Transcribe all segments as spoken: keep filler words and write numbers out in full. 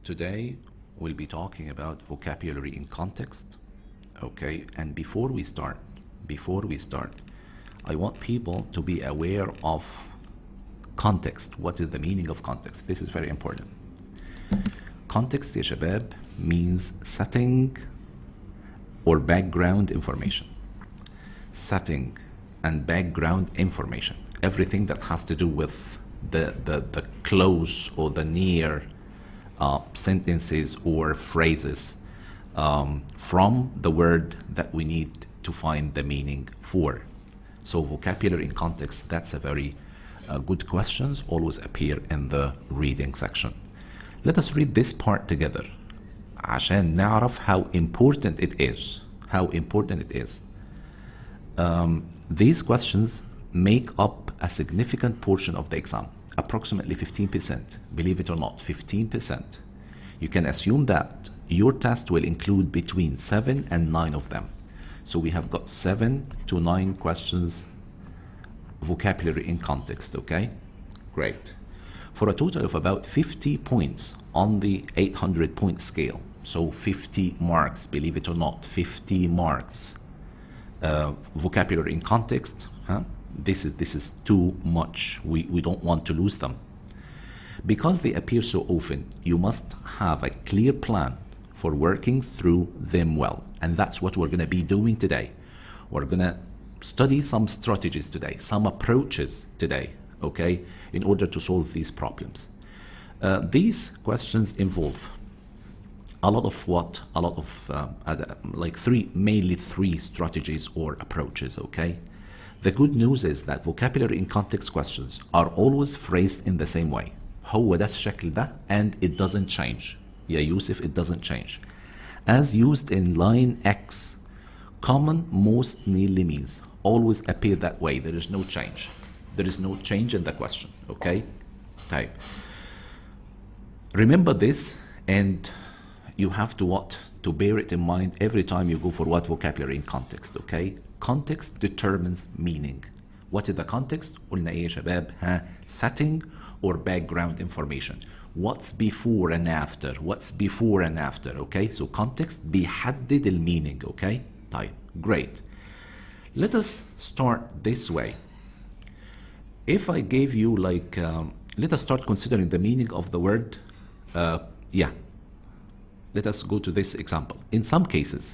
today we'll be talking about vocabulary in context. Okay, and before we start, before we start, I want people to be aware of context. What is the meaning of context? This is very important. Context يا شباب means setting or background information. Setting and background information. Everything that has to do with the, the, the close or the near uh, sentences or phrases um, from the word that we need to find the meaning for. So vocabulary in context, that's a very uh, good questions, always appear in the reading section. Let us read this part together عشان نعرف how important it is. How important it is. Um, these questions make up a significant portion of the exam, approximately fifteen percent. Believe it or not, fifteen percent. You can assume that your test will include between seven and nine of them. So we have got seven to nine questions, vocabulary in context, okay? Great. For a total of about fifty points on the eight hundred point scale. So fifty marks, believe it or not, fifty marks. Uh, vocabulary in context, huh? This is, this is too much. We, we don't want to lose them. Because they appear so often, you must have a clear plan for working through them well. And that's what we're going to be doing today. We're going to study some strategies today, some approaches today, okay, in order to solve these problems. Uh, these questions involve a lot of what? A lot of, uh, uh, like three, mainly three strategies or approaches, okay? The good news is that vocabulary in context questions are always phrased in the same way. هو ده الشكل ده, and it doesn't change. Yeah, Yusuf, it doesn't change. As used in line X, common most nearly means always appear that way. There is no change. There is no change in the question, okay? Okay. Remember this, and you have to what? To bear it in mind every time you go for what vocabulary in context, okay? Context determines meaning. What is the context? قلنا ايه يا شباب؟ ها? Setting or background information. What's before and after? What's before and after, okay? So context بيحدد the meaning, okay? طيب, great. Let us start this way. If I gave you like, um, let us start considering the meaning of the word, uh, yeah. Let us go to this example. In some cases,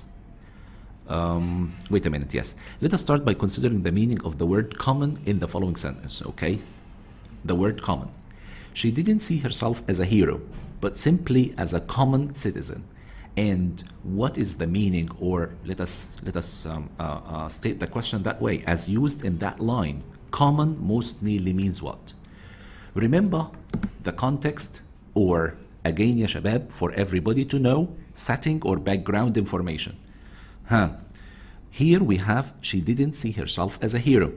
um, wait a minute, yes. Let us start by considering the meaning of the word common in the following sentence, okay? The word common. She didn't see herself as a hero, but simply as a common citizen. And what is the meaning, or let us, let us um, uh, uh, state the question that way, as used in that line, common most nearly means what? Remember the context, or again ya shabab, for everybody to know, setting or background information. Huh. Here we have, she didn't see herself as a hero.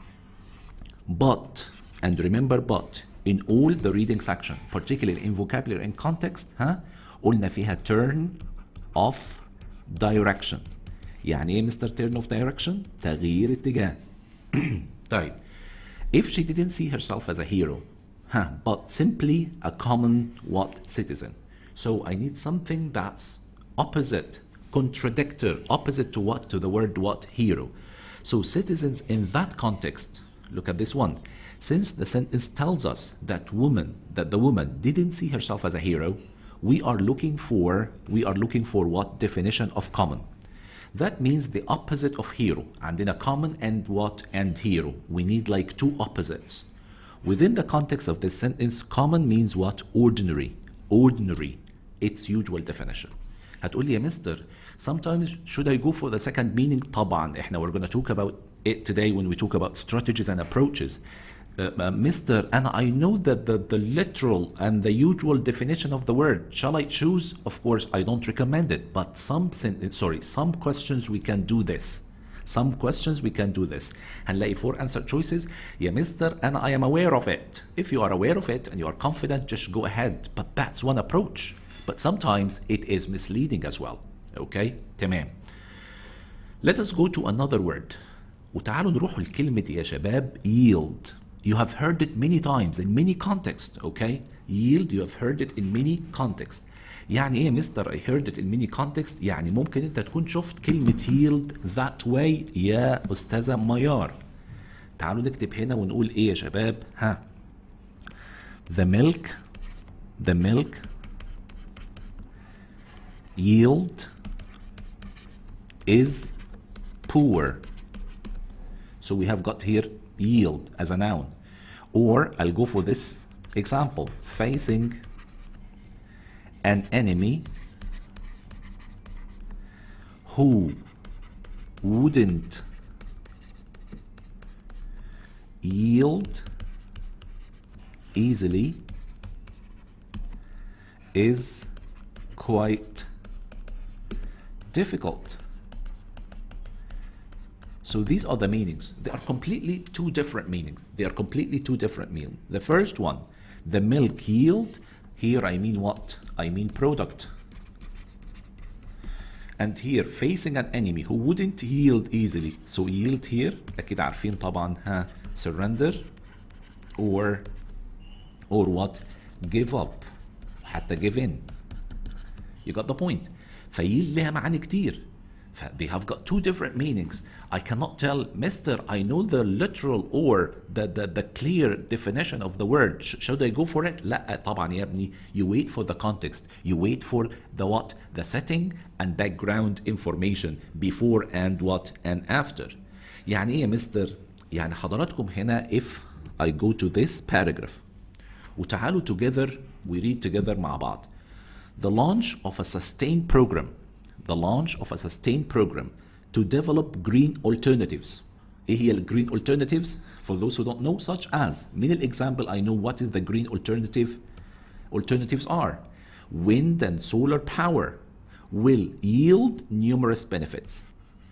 But, and remember but, in all the reading section, particularly in vocabulary and context, huh, قلنا فيها turn of direction. يعني ايه Mister turn of direction? تغيير اتجاه. طيب. If she didn't see herself as a hero, huh, but simply a common what? Citizen. So I need something that's opposite, contradictory, opposite to what? To the word what? Hero. So citizens in that context, look at this one. Since the sentence tells us that woman, that the woman didn't see herself as a hero, we are looking for, we are looking for what? Definition of common. That means the opposite of hero. And in a common and what? And hero. We need like two opposites. Within the context of this sentence, common means what? Ordinary. Ordinary. Its usual definition. هتقول لي يا مستر, sometimes should I go for the second meaning? طبعا. احنا we're going to talk about it today when we talk about strategies and approaches. Uh, uh, Mister, and I know that the, the literal and the usual definition of the word, shall I choose? Of course, I don't recommend it, but some sentence, sorry, some questions we can do this. Some questions we can do this. هنلاقي four answer choices. Yeah, Mister, and I am aware of it. If you are aware of it and you are confident, just go ahead. But that's one approach. But sometimes it is misleading as well. Okay? تمام. Let us go to another word. وتعالوا نروح لكلمة يا شباب yield. You have heard it many times in many contexts, okay? Yield, you have heard it in many contexts. يعني ايه يا مستر I heard it in many contexts؟ يعني ممكن انت تكون شفت كلمة yield that way يا أستاذة ميار. تعالوا نكتب هنا ونقول ايه يا شباب؟ ها the milk the milk yield is poor. So we have got here yield as a noun. Or I'll go for this example. Facing an enemy who wouldn't yield easily is quite difficult. So these are the meanings. They are completely two different meanings. They are completely two different meanings. The first one, the milk yield, here I mean what? I mean product. And here, facing an enemy who wouldn't yield easily. So yield here, أكيد عارفين طبعا ها surrender or or what? Give up. حتى give in. You got the point. فyield لها معاني كتير. They have got two different meanings. I cannot tell, Mister, I know the literal or the, the, the clear definition of the word. Should I go for it? لا طبعا يا ابني. You wait for the context. You wait for the what? The setting and background information before and what and after. يعني ايه يا مستر؟ يعني حضراتكم هنا if I go to this paragraph وتعالوا together we read together مع بعض. The launch of a sustained program. The launch of a sustained program to develop green alternatives. ايه هي ال green alternatives? For those who don't know, such as, من ال example I know what is the green alternative. Alternatives are wind and solar power will yield numerous benefits.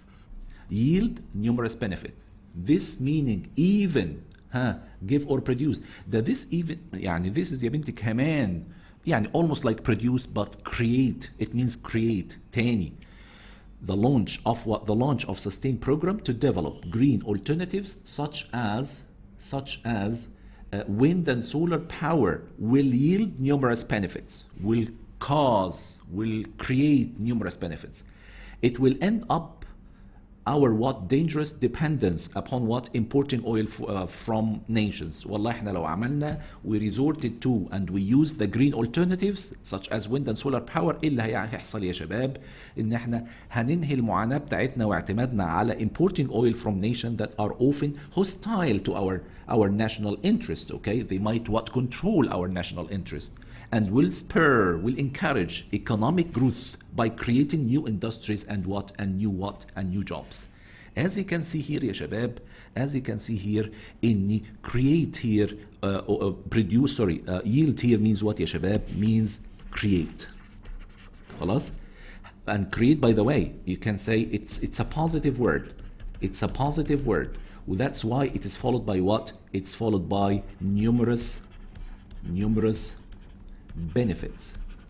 Yield numerous benefit. This meaning even ها give or produce. That this even يعني this is يا بنتي كمان يعني almost like produce but create. It means create. تاني. The launch of what? The launch of sustained program to develop green alternatives such as such as uh, wind and solar power will yield numerous benefits. Will cause, will create numerous benefits. It will end up our what dangerous dependence upon what importing oil f uh, from nations. والله احنا لو عملنا we resorted to and we use the green alternatives such as wind and solar power ايه اللي هيحصل يا شباب؟ ان احنا هننهي المعاناة بتاعتنا واعتمادنا على importing oil from nations that are often hostile to our our national interest. Okay, they might what control our national interest and will spur, will encourage economic growth by creating new industries and what and new what and new jobs. As you can see here يا شباب, as you can see here, إني create here, uh, uh, produce, sorry, uh, yield here means what يا شباب? Means create. خلاص? And create, by the way, you can say it's it's a positive word. It's a positive word. Well, that's why it is followed by what? It's followed by numerous, numerous benefits.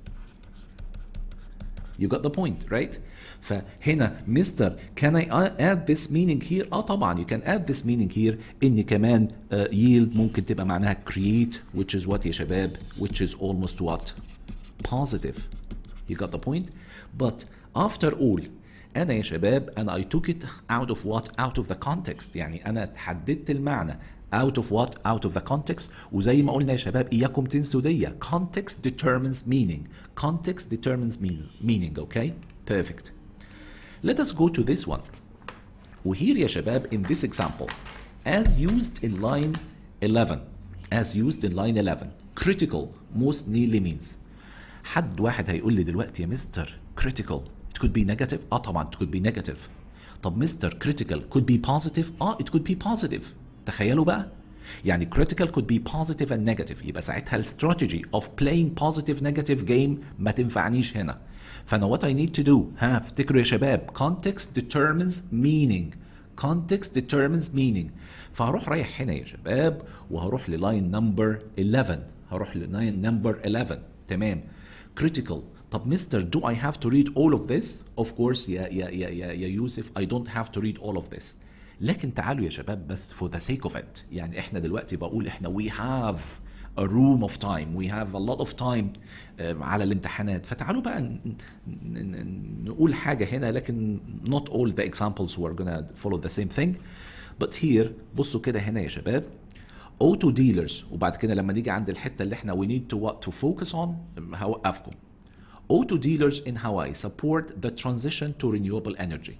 You got the point, right? فهنا Mister, can I add this meaning here? اه طبعا you can add this meaning here. إن كمان uh, yield ممكن تبقى معناها create, which is what يا شباب? Which is almost what? Positive. You got the point? But after all, أنا يا شباب أنا I took it out of what? Out of the context. يعني أنا تحددت المعنى. Out of what? Out of the context. وزي ما قلنا يا شباب إياكم تنسوا دي. Context determines meaning. Context determines meaning. Meaning, okay? Perfect. Let us go to this one. وهير يا شباب in this example, as used in line eleven, as used in line eleven, critical most nearly means. حد واحد هيقول لي دلوقتي يا مستر critical it could be negative. اه طبعا it could be negative. طب مستر critical could be positive. اه it could be positive. تخيلوا بقى يعني critical could be positive and negative. يبقى ساعتها ال strategy of playing positive negative game ما تنفعنيش هنا. فأنا what I need to do ها افتكروا يا شباب context determines meaning. Context determines meaning. فهروح رايح هنا يا شباب وهروح للاين نمبر eleven. هروح للاين نمبر eleven. تمام. critical. طب مستر do I have to read all of this? Of course يا يا يا يا يا يوسف I don't have to read all of this. لكن تعالوا يا شباب بس for the sake of it. يعني احنا دلوقتي بقول احنا we have a room of time, we have a lot of time uh, على الامتحانات. فتعالوا بقى نقول حاجة هنا، لكن not all the examples were gonna follow the same thing. but here بصوا كده هنا يا شباب auto dealers، وبعد كده لما نيجي عند الحتة اللي احنا we need to what to focus on هوقفكم. auto dealers in Hawaii support the transition to renewable energy.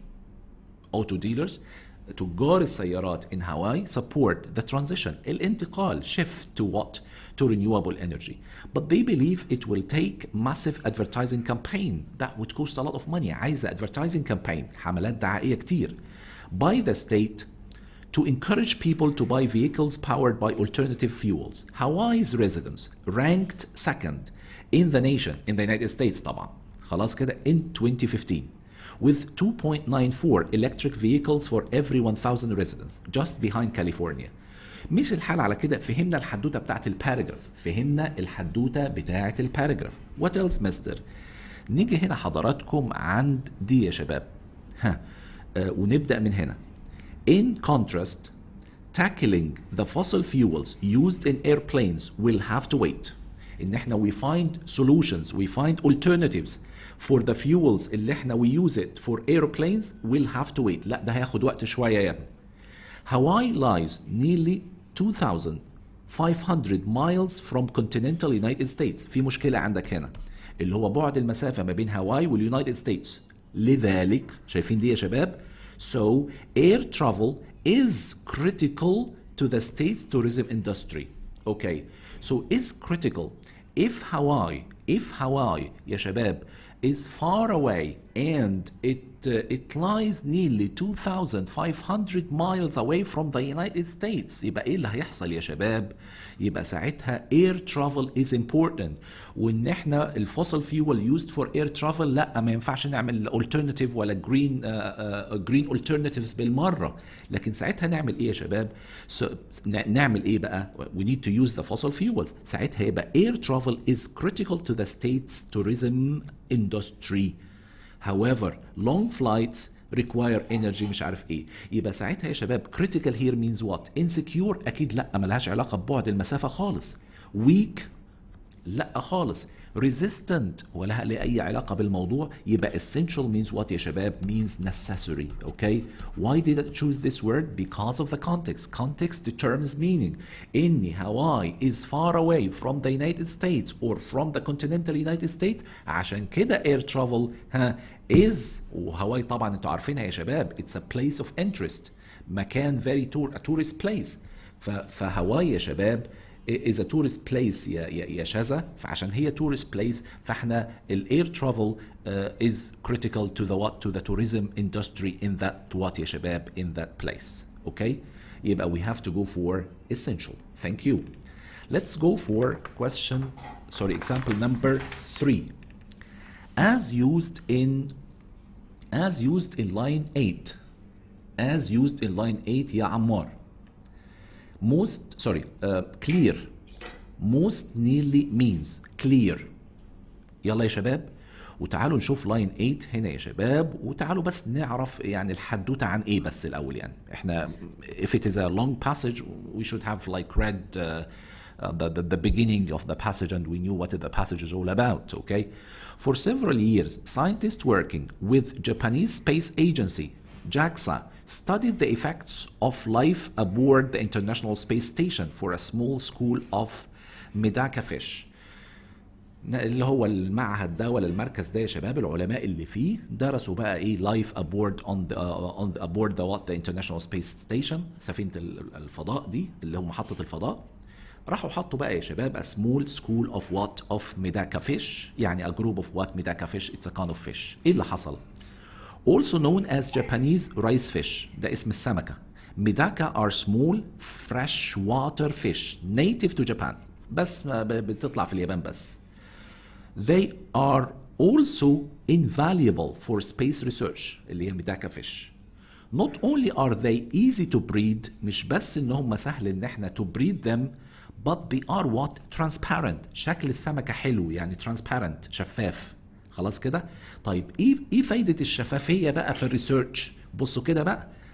auto dealers تجار السيارات in Hawaii support the transition الانتقال shift to what to renewable energy, but they believe it will take massive advertising campaign that would cost a lot of money. عايزة advertising campaign حملات دعائية كتير by the state to encourage people to buy vehicles powered by alternative fuels. Hawaii's residents ranked second in the nation in the United States طبعا خلاص كده in twenty fifteen with two point nine four electric vehicles for every one thousand residents, just behind California. مش الحال على كده، فهمنا الحدوته بتاعت الباراجراف، فهمنا الحدوته بتاعت الباراجراف. What else mister؟ نيجي هنا حضراتكم عند دي يا شباب. ها آه ونبدأ من هنا. In contrast, tackling the fossil fuels used in airplanes will have to wait. إن احنا we find solutions, we find alternatives for the fuels اللي احنا we use it for airplanes will have to wait. لا ده هياخد وقت شوية يا ابني. Hawaii lies nearly two thousand five hundred miles from continental United States. في مشكلة عندك هنا اللي هو بعد المسافة ما بين هاواي واليونايتد ستيتس. لذلك شايفين دي يا شباب؟ So air travel is critical to the state's tourism industry. Okay, so is critical. If Hawaii, if Hawaii يا شباب is far away and it uh, it lies nearly two thousand five hundred miles away from the United States، يبقى ايه اللي هيحصل يا شباب؟ يبقى ساعتها air travel is important، وان احنا الفوسل فيول used for air travel لا ما ينفعش نعمل alternative ولا green uh, uh, green alternatives بالمره، لكن ساعتها نعمل ايه يا شباب؟ so, نعمل ايه بقى؟ we need to use the fossil fuels. ساعتها يبقى air travel is critical to the state's tourism industry. However, long flights require energy مش عارف ايه. يبقى ساعتها يا شباب critical here means what؟ insecure أكيد لأ، ملهاش علاقة ببعد المسافة خالص. weak لأ خالص. resistant ولها لأي علاقة بالموضوع. يبقى essential means what يا شباب؟ means necessary. Okay? Why did I choose this word? Because of the context. Context determines meaning. إن Hawaii is far away from the United States or from the continental United States. عشان كده air travel ها is، وهاواي طبعا انتوا عارفينها يا شباب it's a place of interest، مكان very tour, a tourist place. فهاواي يا شباب is a tourist place يا يا يا شذا، فعشان هي tourist place فاحنا ال air travel uh, is critical to the what to the tourism industry in that what يا شباب in that place. Okay, يبقى we have to go for essential. Thank you. Let's go for question sorry example number three. As used in as used in line eight as used in line eight يا عمار. most sorry uh, clear most nearly means clear. يلا يا شباب وتعالوا نشوف لاين eight هنا يا شباب، وتعالوا بس نعرف يعني الحدوته عن ايه بس الاول. يعني احنا if it is a long passage we should have like read uh, uh, the, the the beginning of the passage and we knew what the passage is all about. Okay, for several years scientists working with Japanese space agency JAXA studied the effects of life aboard the International Space Station for a small school of Medaka fish. اللي هو المعهد ده ولا المركز ده يا شباب العلماء اللي فيه درسوا بقى ايه life aboard on the uh, on the, aboard the what the International Space Station، سفينة الفضاء دي اللي هم محطة الفضاء. راحوا حطوا بقى يا شباب a small school of what of Medaka fish، يعني a group of what Medaka fish it's a kind of fish. ايه اللي حصل؟ also known as Japanese rice fish، ده اسم السمكة. Medaka are small freshwater fish native to Japan، بس بتطلع في اليابان بس. They are also invaluable for space research اللي هي Medaka fish. Not only are they easy to breed، مش بس ان هم سهل ان احنا to breed them، but they are what transparent، شكل السمكة حلو يعني transparent شفاف. خلاص كده؟ طيب ايه ايه فايدة الشفافية بقى في الريسيرش؟ بصوا كده بقى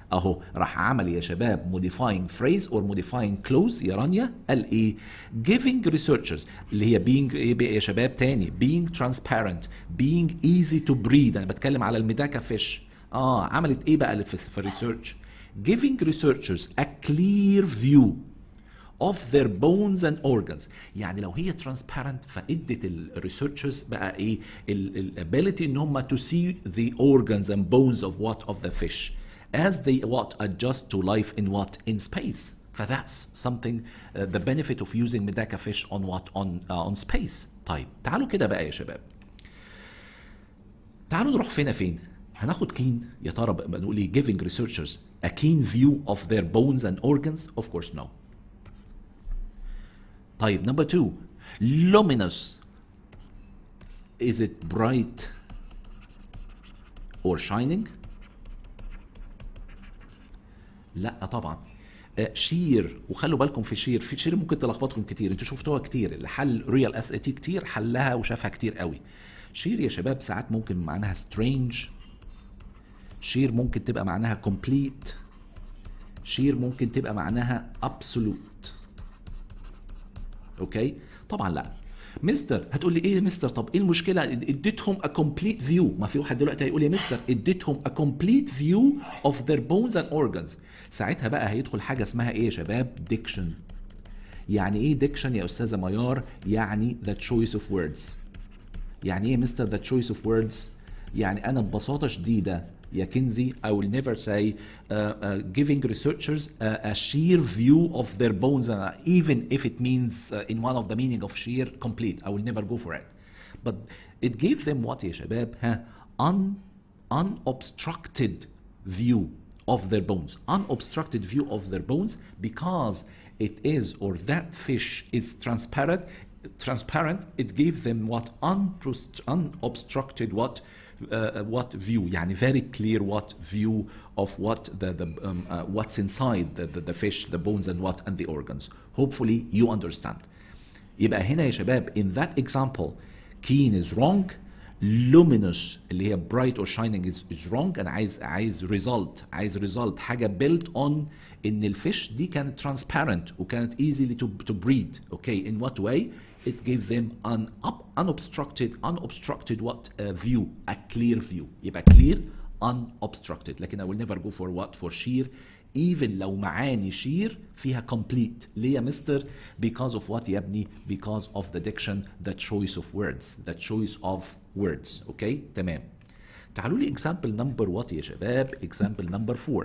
اهو راح عمل يا شباب modifying phrase or modifying clause يا رانيا، قال ايه؟ giving researchers اللي هي being ايه بقى يا شباب تاني؟ being transparent being easy to breed. انا بتكلم على الميداكا فيش. اه عملت ايه بقى في, في الريسيرش؟ giving researchers a clear view of their bones and organs. يعني لو هي transparent فادت الريسيرشرز بقى ايه؟ الابيليتي ان هم to see the organs and bones of what of the fish as they what adjust to life in what in space. ف that's something uh, the benefit of using Medaka fish on what on uh, on space. طيب تعالوا كده بقى يا شباب، تعالوا نروح فين فين؟ هناخد كين يا ترى بقى نقول ايه؟ giving researchers a keen view of their bones and organs. Of course no. طيب number two, luminous, is it bright or shining؟ لا طبعا. شير، وخلوا بالكم في شير، في شير ممكن تلخبطكم كتير، انتوا شفتوها كتير، اللي حل ريال اس اي تي كتير حلها وشافها كتير قوي. شير يا شباب ساعات ممكن معناها strange، شير ممكن تبقى معناها complete، شير ممكن تبقى معناها absolute. اوكي طبعا لا. مستر هتقول لي ايه يا مستر؟ طب ايه المشكله؟ اديتهم a complete view. ما في واحد دلوقتي هيقول يا مستر اديتهم a complete view of their bones and organs. ساعتها بقى هيدخل حاجه اسمها ايه يا شباب؟ diction. يعني ايه diction يا استاذه ميار؟ يعني the choice of words. يعني ايه يا مستر the choice of words؟ يعني انا ببساطه شديده يا كنزي I will never say uh, uh, giving researchers uh, a sheer view of their bones uh, even if it means uh, in one of the meaning of sheer complete. I will never go for it. But it gave them what يا شباب؟ ها un unobstructed view of their bones. Unobstructed view of their bones because it is or that fish is transparent. Transparent. It gave them what unobstructed what uh, what view. يعني very clear what view of what the the um, uh, what's inside the, the the fish, the bones and what and the organs. Hopefully you understand. يبقى هنا يا شباب in that example keen is wrong. luminous اللي هي bright or shining is, is wrong. انا عايز عايز result عايز result حاجه built on ان الفيش دي كانت transparent وكانت easily to to breed. Okay, in what way? It gave them an up, unobstructed unobstructed what uh, view, a clear view. يبقى clear unobstructed. لكن I will never go for what for sheer even لو معاني شير فيها complete. ليه يا مستر؟ because of what يا ابني؟ because of the diction, the choice of words, the choice of words. اوكي okay? تمام. تعالوا لي example number what يا شباب؟ example number four.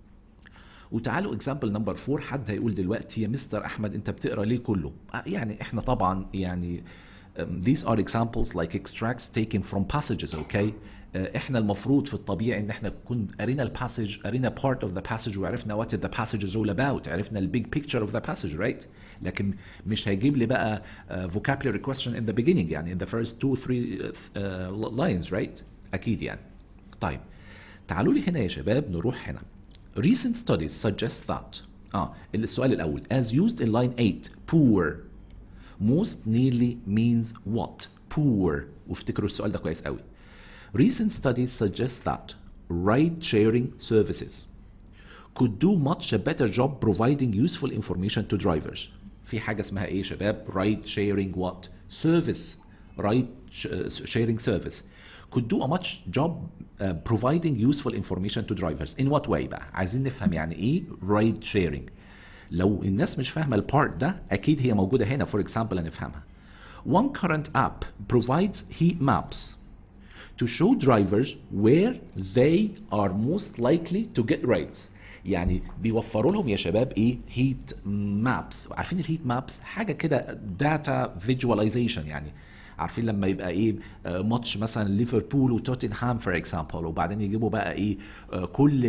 وتعالوا example number four. حد هيقول دلوقتي يا مستر احمد انت بتقرا ليه كله؟ يعني احنا طبعا يعني um, these are examples like extracts taken from passages. اوكي okay? احنا المفروض في الطبيعي ان احنا نكون قرينا الباسج، قرينا part of the passage وعرفنا what the passage is all about، عرفنا ال big picture of the passage right؟ لكن مش هيجيب لي بقى uh, vocabulary question in the beginning يعني in the first two three uh, lines right؟ اكيد يعني. طيب تعالوا لي هنا يا شباب نروح هنا. recent studies suggest that اه السؤال الاول as used in line eight poor most nearly means what؟ poor. وافتكروا السؤال ده كويس قوي. Recent studies suggest that ride-sharing services could do much a better job providing useful information to drivers. في حاجة اسمها ايه يا شباب؟ ride-sharing what? service. ride-sharing service could do a much job uh, providing useful information to drivers. In what way بقى؟ عايزين نفهم يعني ايه ride-sharing. لو الناس مش فاهمة البارت ده أكيد هي موجودة هنا. For example هنفهمها. One current app provides heat maps to show drivers where they are most likely to get rides. يعني بيوفروا لهم يا شباب ايه؟ heat maps. عارفين الهيت مابس؟ حاجه كده data visualization. يعني عارفين لما يبقى ايه ماتش مثلا ليفربول وتوتنهام فور اكزامبل وبعدين يجيبوا بقى ايه كل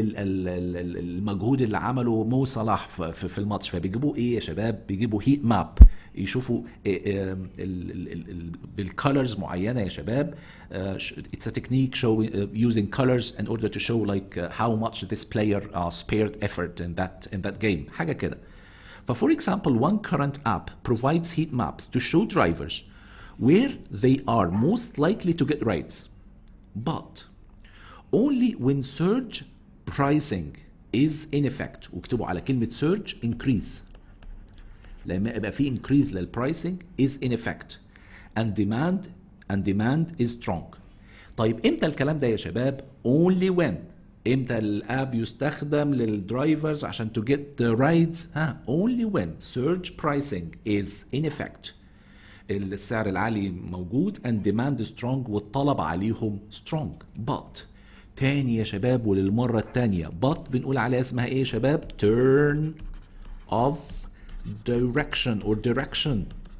المجهود اللي عمله مو صلاح في الماتش، فبيجيبوا ايه يا شباب؟ بيجيبوا هيت ماب يشوفوا بالكالرز معينه يا شباب. it's a technique showing uh, using colors in order to show like uh, how much this player uh, spared effort in that in that game. حاجه كده. ف for example one current app provides heat maps to show drivers where they are most likely to get rides, but only when surge pricing is in effect. واكتبوا على كلمة surge increase. لما يبقى في increase للpricing is in effect and demand and demand is strong. طيب امتى الكلام ده يا شباب؟ only when. امتى الاب يستخدم للدرايفرز عشان to get the rides؟ ها only when surge pricing is in effect. السعر العالي موجود and demand strong والطلب عليهم strong. but تاني يا شباب وللمرة التانية but بنقول عليها اسمها ايه يا شباب؟ turn of direction or direction.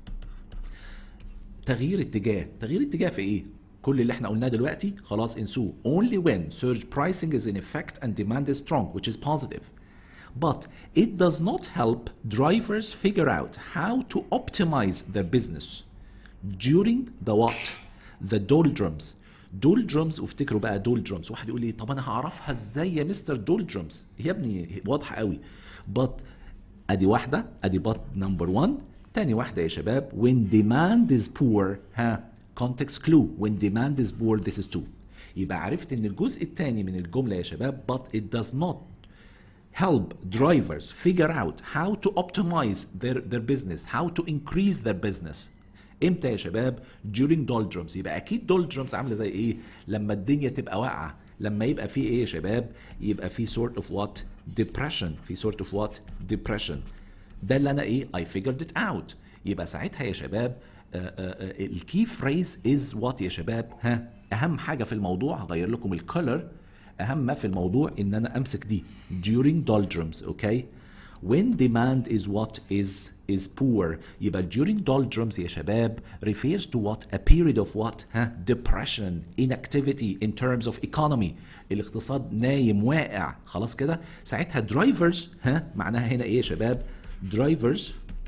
تغيير اتجاه. تغيير اتجاه في ايه؟ كل اللي احنا قلناه دلوقتي خلاص انسوه. only when surge pricing is in effect and demand is strong which is positive. But it does not help drivers figure out how to optimize their business during the what? The doldrums. doldrums وافتكروا بقى doldrums. واحد يقول لي طب انا هعرفها ازاي يا مستر doldrums؟ يا ابني واضحه قوي. but ادي واحده ادي but number one. تاني واحده يا شباب when demand is poor. ها context clue. when demand is poor this is two. يبقى عرفت ان الجزء الثاني من الجمله يا شباب but it does not help drivers figure out how to optimize their their business, how to increase their business. امتى يا شباب؟ during doldrums. يبقى اكيد doldrums عامله زي ايه؟ لما الدنيا تبقى واقعه، لما يبقى في ايه يا شباب؟ يبقى في sort of what؟ depression. في sort of what؟ depression. ده اللي انا ايه؟ I figured it out. يبقى ساعتها يا شباب الكي فريز از وات يا شباب؟ ها اهم حاجه في الموضوع هغير لكم الكولر. اهم ما في الموضوع ان انا امسك دي during doldrums. اوكي when demand is what is is poor. يبقى during doldrums يا شباب refers to what? a period of what? ها depression, inactivity in terms of economy. الاقتصاد نايم واقع خلاص كده. ساعتها drivers ها معناها هنا ايه يا شباب؟ drivers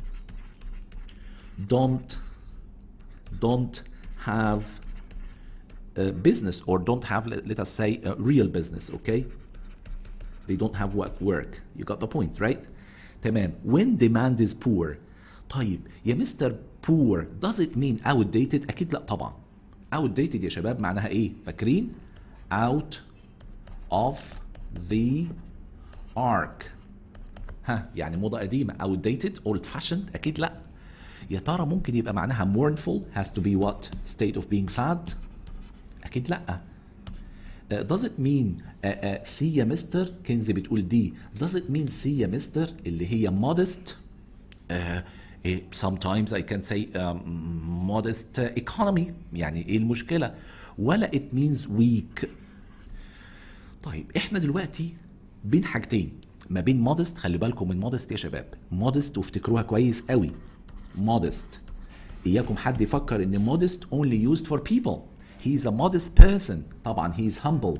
don't don't have a business or don't have let, let us say a real business. okay they don't have what work. you got the point right? تمام. when demand is poor. طيب يا مستر poor does it mean outdated؟ اكيد لا طبعا. outdated يا شباب معناها ايه؟ فاكرين؟ out of the arc. ها يعني موضة قديمة. outdated old fashioned اكيد لا. يا ترى ممكن يبقى معناها mournful has to be what? state of being sad؟ أكيد لأ. uh, does it mean uh, uh, C يا مستر؟ كنزي بتقول دي. does it mean C يا مستر اللي هي modest؟ uh, sometimes I can say um, modest economy. يعني إيه المشكلة؟ ولا it means weak. طيب إحنا دلوقتي بين حاجتين ما بين modest. خلي بالكم من modest يا شباب. modest وافتكروها كويس قوي. modest إياكم حد يفكر إن modest only used for people. he is a modest person. طبعا he is humble.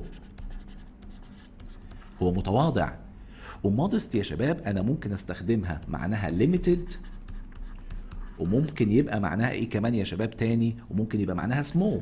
هو متواضع. ومودست يا شباب أنا ممكن أستخدمها معناها limited وممكن يبقى معناها إيه كمان يا شباب تاني؟ وممكن يبقى معناها small.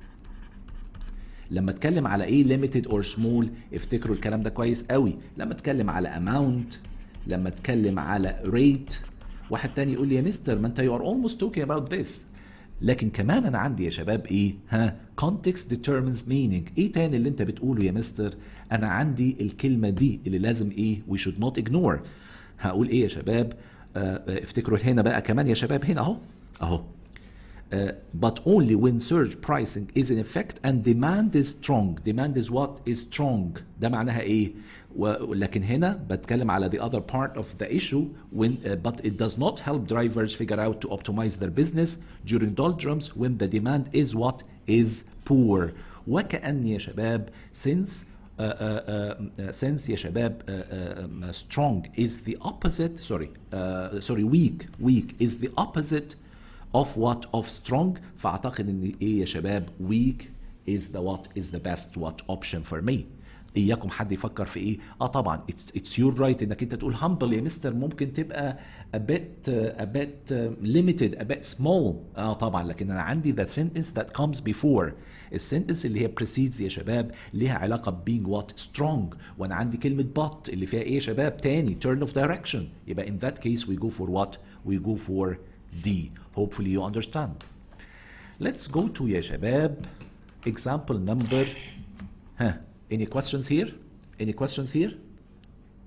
لما اتكلم على ايه limited or small افتكروا الكلام ده كويس قوي. لما اتكلم على amount، لما اتكلم على rate. واحد تاني يقول لي يا مستر ما انت you are almost talking about this. لكن كمان انا عندي يا شباب ايه؟ ها context determines meaning. ايه تاني اللي انت بتقوله يا مستر؟ انا عندي الكلمة دي اللي لازم ايه we should not ignore. هقول ايه يا شباب؟ اه افتكروا هنا بقى كمان يا شباب هنا اهو اهو Uh, but only when surge pricing is in effect and demand is strong. Demand is what? Is strong. ده معناها ايه؟ ولكن هنا بتكلم على the other part of the issue when uh, but it does not help drivers figure out to optimize their business during doldrums when the demand is what? Is poor. وكأن يا شباب since uh, uh, uh, since يا شباب uh, uh, strong is the opposite sorry uh, sorry weak weak is the opposite of what? Of strong. فأعتقد إن إيه يا شباب weak is the what is the best what option for me. إياكم حد يفكر في إيه؟ آه طبعا it's, it's your right إنك أنت تقول humble يا مستر ممكن تبقى a bit uh, a bit uh, limited a bit small. آه طبعا لكن أنا عندي the sentence that comes before. السنتنس اللي هي precedes يا شباب ليها علاقة ب being what? Strong. وأنا عندي كلمة but اللي فيها إيه يا شباب؟ تاني turn of direction. يبقى in that case we go for what? We go for D. Hopefully you understand. Let's go to يا شباب example number. Huh. Any questions here? Any questions here?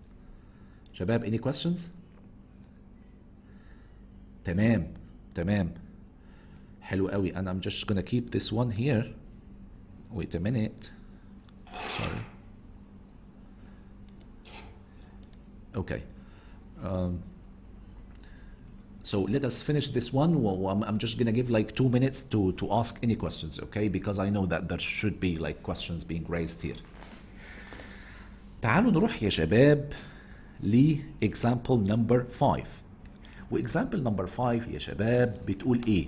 شباب any questions؟ تمام تمام حلو قوي. انا I'm just gonna keep this one here. wait a minute sorry. okay um, so let us finish this one. I'm just gonna give like two minutes to to ask any questions, okay, because I know that there should be like questions being raised here. تعالوا نروح يا شباب ل example number five. و example number five يا شباب بتقول ايه؟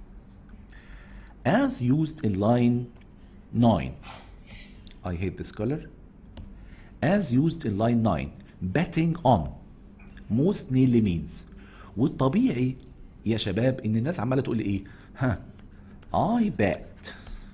as used in line nine. I hate this color. as used in line nine betting on most nearly means. والطبيعي يا شباب ان الناس عماله تقول ايه؟ ها I bet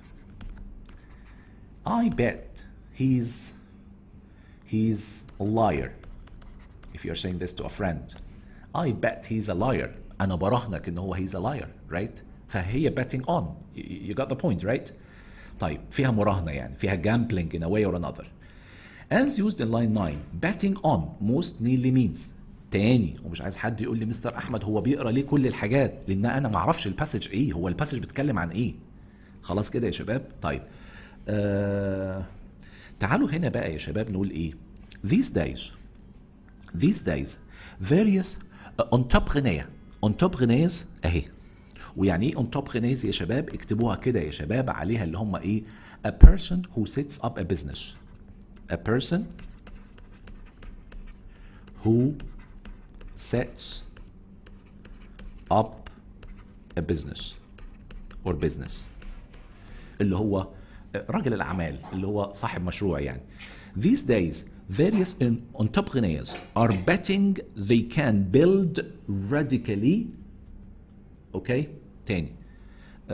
I bet he's he's a liar. if you're saying this to a friend, I bet he's a liar. انا براهنك ان هو he's a liar, right? فهي betting on. you got the point, right? طيب فيها مراهنه يعني فيها gambling in a way or another. as used in line nine betting on most nearly means. تاني ومش عايز حد يقول لي مستر احمد هو بيقرا ليه كل الحاجات، لان انا ما اعرفش الباسج ايه، هو الباسج بيتكلم عن ايه. خلاص كده يا شباب. طيب آه... تعالوا هنا بقى يا شباب نقول ايه. these days these days various entrepreneurs entrepreneurs اهي. ويعني ايه entrepreneurs يا شباب؟ اكتبوها كده يا شباب عليها اللي هم ايه؟ a person who sets up a business. a person who sets up a business or business اللي هو رجل الأعمال اللي هو صاحب مشروع يعني. These days various entrepreneurs are betting they can build radically. Okay تاني. um,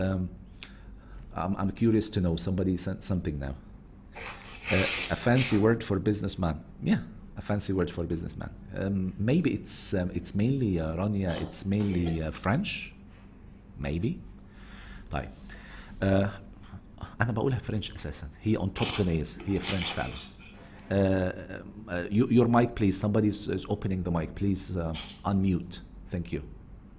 I'm, I'm curious to know, somebody sent something now. Uh, a fancy word for businessman. Yeah, a fancy word for businessman. Um, maybe it's um, it's mainly uh, Rania. It's mainly uh, French. Maybe. طيب. Uh, أنا بقولها فرنش أساسا. هي entrepreneurs. هي فرنش فعلا. Uh, uh, you, your mic, please. Somebody is, is opening the mic. Please uh, unmute. Thank you.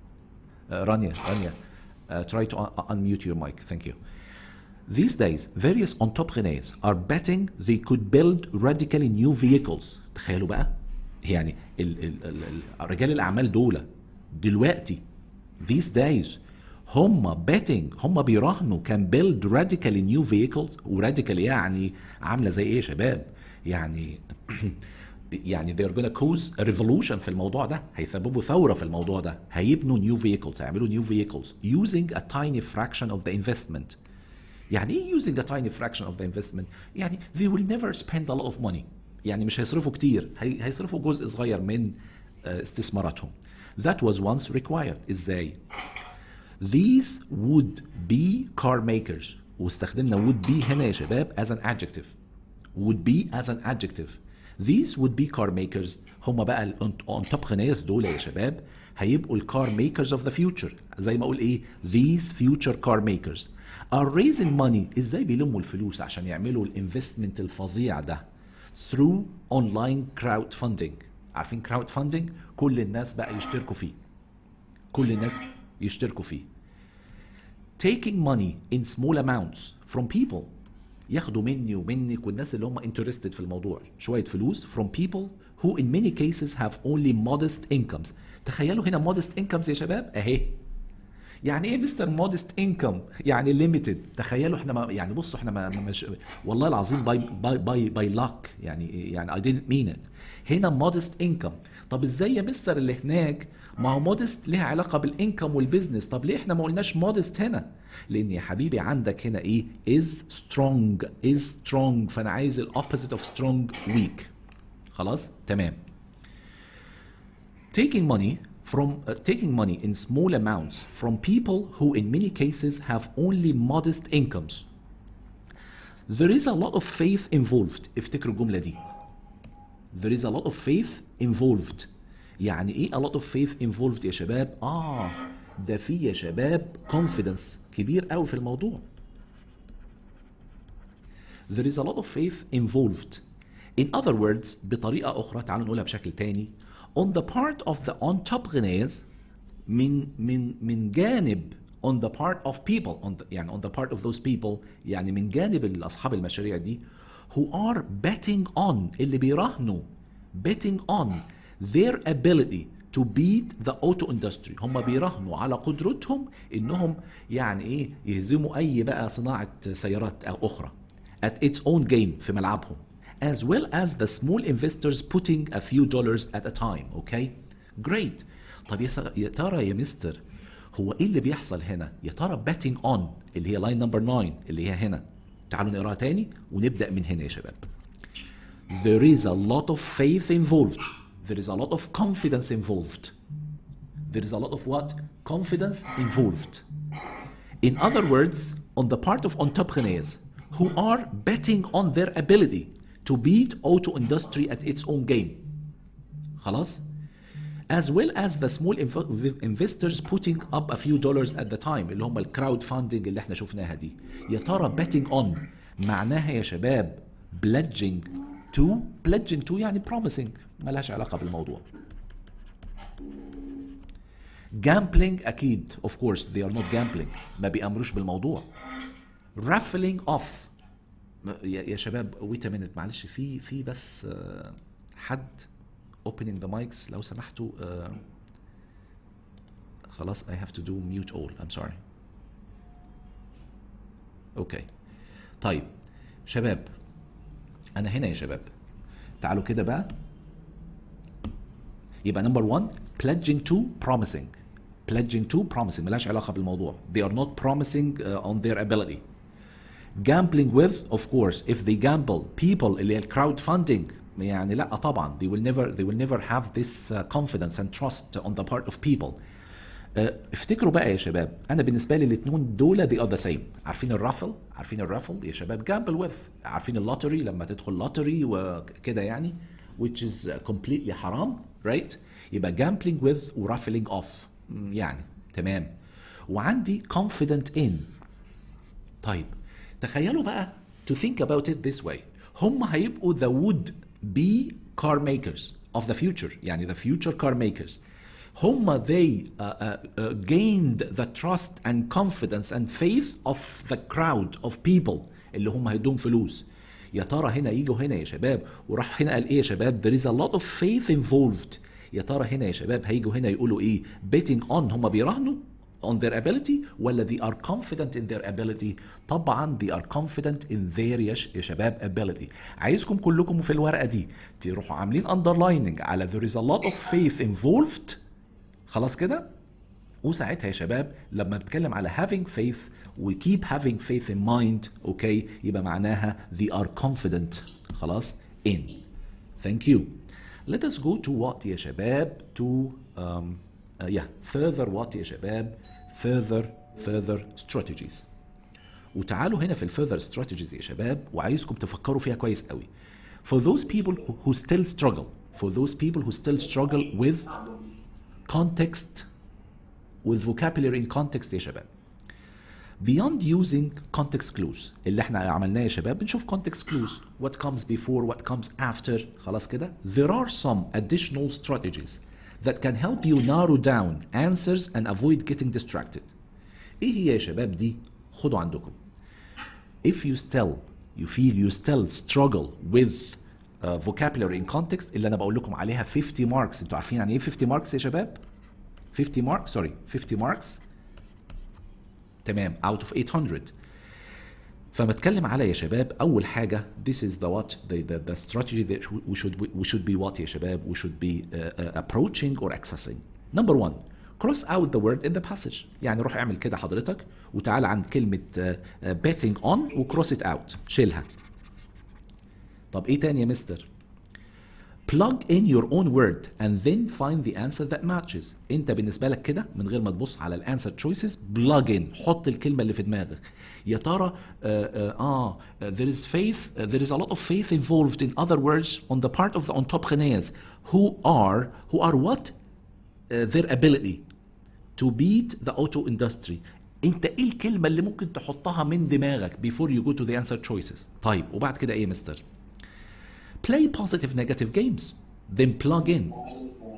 Uh, Rania, Rania, uh, try to un unmute your mic. Thank you. These days, various entrepreneurs are betting they could build radically new vehicles. تخيلوا بقى يعني ال ال ال رجال الأعمال دول دلوقتي these days هم betting هم بيراهنوا can build radically new vehicles. وراديكال يعني عاملة زي إيه يا شباب؟ يعني يعني they're gonna cause a revolution في الموضوع ده، هيسببوا ثورة في الموضوع ده، هيبنوا new vehicles، هيعملوا new vehicles using a tiny fraction of the investment. يعني ايه using a tiny fraction of the investment؟ يعني they will never spend a lot of money. يعني مش هيصرفوا كتير، هي هيصرفوا جزء صغير من استثماراتهم. That was once required. ازاي؟ These would be car makers. واستخدمنا would be هنا يا شباب as an adjective. would be as an adjective. These would be car makers. هم بقى الانتربرينورز دول يا شباب هيبقوا الكار makers of the future. زي ما اقول ايه؟ These future car makers are raising money. ازاي بيلموا الفلوس عشان يعملوا الانفستمنت الفظيع ده؟ through online crowdfunding. عارفين crowdfunding؟ كل الناس بقى يشتركوا فيه. كل الناس يشتركوا فيه. taking money in small amounts from people. ياخدوا مني ومنك والناس اللي هم interested في الموضوع شوية فلوس from people who in many cases have only modest incomes. تخيلوا هنا modest incomes يا شباب اهي. يعني ايه مستر modest income؟ يعني limited. تخيلوا احنا ما يعني بصوا احنا ما مش والله العظيم باي باي باي باي luck يعني يعني I didn't mean it. هنا modest income. طب ازاي يا مستر اللي هناك ما هو modest ليها علاقة بالانكم والبزنس، طب ليه احنا ما قلناش modest هنا؟ لان يا حبيبي عندك هنا ايه؟ is strong is strong فانا عايز ال opposite of strong weak. خلاص تمام. taking money from uh, taking money in small amounts from people who in many cases have only modest incomes. There is a lot of faith involved. افتكروا الجملة دي. There is a lot of faith involved. يعني ايه a lot of faith involved يا شباب؟ اه ده في يا شباب confidence كبير قوي في الموضوع. There is a lot of faith involved. In other words بطريقة أخرى تعالوا نقولها بشكل تاني. on the part of the entrepreneurs من من من جانب on the part of people on the, يعني on the part of those people يعني من جانب أصحاب المشاريع دي who are betting on اللي بيراهنوا betting on their ability to beat the auto industry. هم بيراهنوا على قدرتهم انهم يعني ايه يهزموا اي بقى صناعة سيارات أخرى at its own game في ملعبهم, as well as the small investors putting a few dollars at a time. Okay, great. طب يا ترى يا مستر هو ايه اللي بيحصل هنا؟ يا ترى betting on اللي هي line number nine اللي هي هنا. تعالوا نقراها تاني ونبدأ من هنا يا شباب. There is a lot of faith involved. There is a lot of confidence involved. There is a lot of what? Confidence involved. In other words, on the part of entrepreneurs who are betting on their ability to beat auto industry at its own game. خلاص؟ As well as the small investors putting up a few dollars at the time اللي هم الكراود فاندنج اللي احنا شفناها دي. يا ترى betting on معناها يا شباب pledging to pledging to يعني promising مالهاش علاقة بالموضوع. Gambling أكيد of course they are not gambling ما بيأمروش بالموضوع. Raffling off يا, يا شباب wait a minute معلش في في بس uh, حد opening the mics لو سمحتوا uh, خلاص I have to do mute all I'm sorry. اوكي طيب شباب انا هنا يا شباب تعالوا كده بقى يبقى number one pledging to promising pledging to promising ملهاش علاقة بالموضوع. They are not promising uh, on their ability. Gambling with of course if they gamble people اللي هي crowd funding يعني لا طبعا they will never they will never have this uh, confidence and trust on the part of people. uh, افتكروا بقى يا شباب انا بالنسبه لي الاثنين دول they are the same. عارفين الرافل عارفين الرافل يا شباب gamble with. عارفين اللوتري لما تدخل لوتري وكده يعني which is completely حرام right. يبقى gambling with و raffling off يعني تمام. وعندي confident in. طيب تخيلوا بقى to think about it this way هم هيبقوا the would be car makers of the future يعني the future car makers. هم they uh, uh, uh, gained the trust and confidence and faith of the crowd of people اللي هم هيدوم فلوس. يا ترى هنا يجوا هنا يا شباب وراح هنا قال ايه يا شباب there is a lot of faith involved. يا ترى هنا يا شباب هيجوا هنا يقولوا ايه betting on هم بيراهنوا on their ability ولا they are confident in their ability؟ طبعا they are confident in their يا شباب ability. عايزكم كلكم في الورقة دي تروحوا عاملين underlining على there is a lot of faith involved. خلاص كده؟ وساعتها يا شباب لما بتكلم على having faith we keep having faith in mind اوكي يبقى معناها they are confident خلاص in. Thank you. Let us go to what يا شباب to um, Uh, yeah further what يا شباب further further strategies. وتعالوا هنا في الفurther strategies يا شباب وعايزكم تفكروا فيها كويس قوي. For those people who still struggle for those people who still struggle with context with vocabulary in context يا شباب. Beyond using context clues اللي احنا عملناه يا شباب بنشوف context clues what comes before what comes after خلاص كده. There are some additional strategies that can help you narrow down answers and avoid getting distracted. ايه هي يا شباب دي؟ خدوا عندكم. If you still you feel you still struggle with uh, vocabulary in context اللي انا بقول لكم عليها fifty marks. انتوا عارفين يعني ايه fifty marks يا شباب؟ fifty marks sorry fifty marks تمام out of eight hundred. فبتكلم على يا شباب اول حاجه this is the what the the, the strategy that we should we should be what يا شباب we should be uh, uh, approaching or accessing. Number one cross out the word in the passage. يعني روح اعمل كده حضرتك وتعال عند كلمه uh, uh, betting on و cross it out شيلها. طب ايه تاني يا مستر؟ plug in your own word and then find the answer that matches. انت بالنسبه لك كده من غير ما تبص على الانسر choices plug in حط الكلمه اللي في دماغك. يا ترى اه, آه there is faith uh, there is a lot of faith involved in other words on the part of the entrepreneurs who are who are what uh, their ability to beat the auto industry. انت ايه الكلمه اللي ممكن تحطها من دماغك before you go to the answer choices. طيب وبعد كده ايه يا مستر؟ play positive negative games then plug in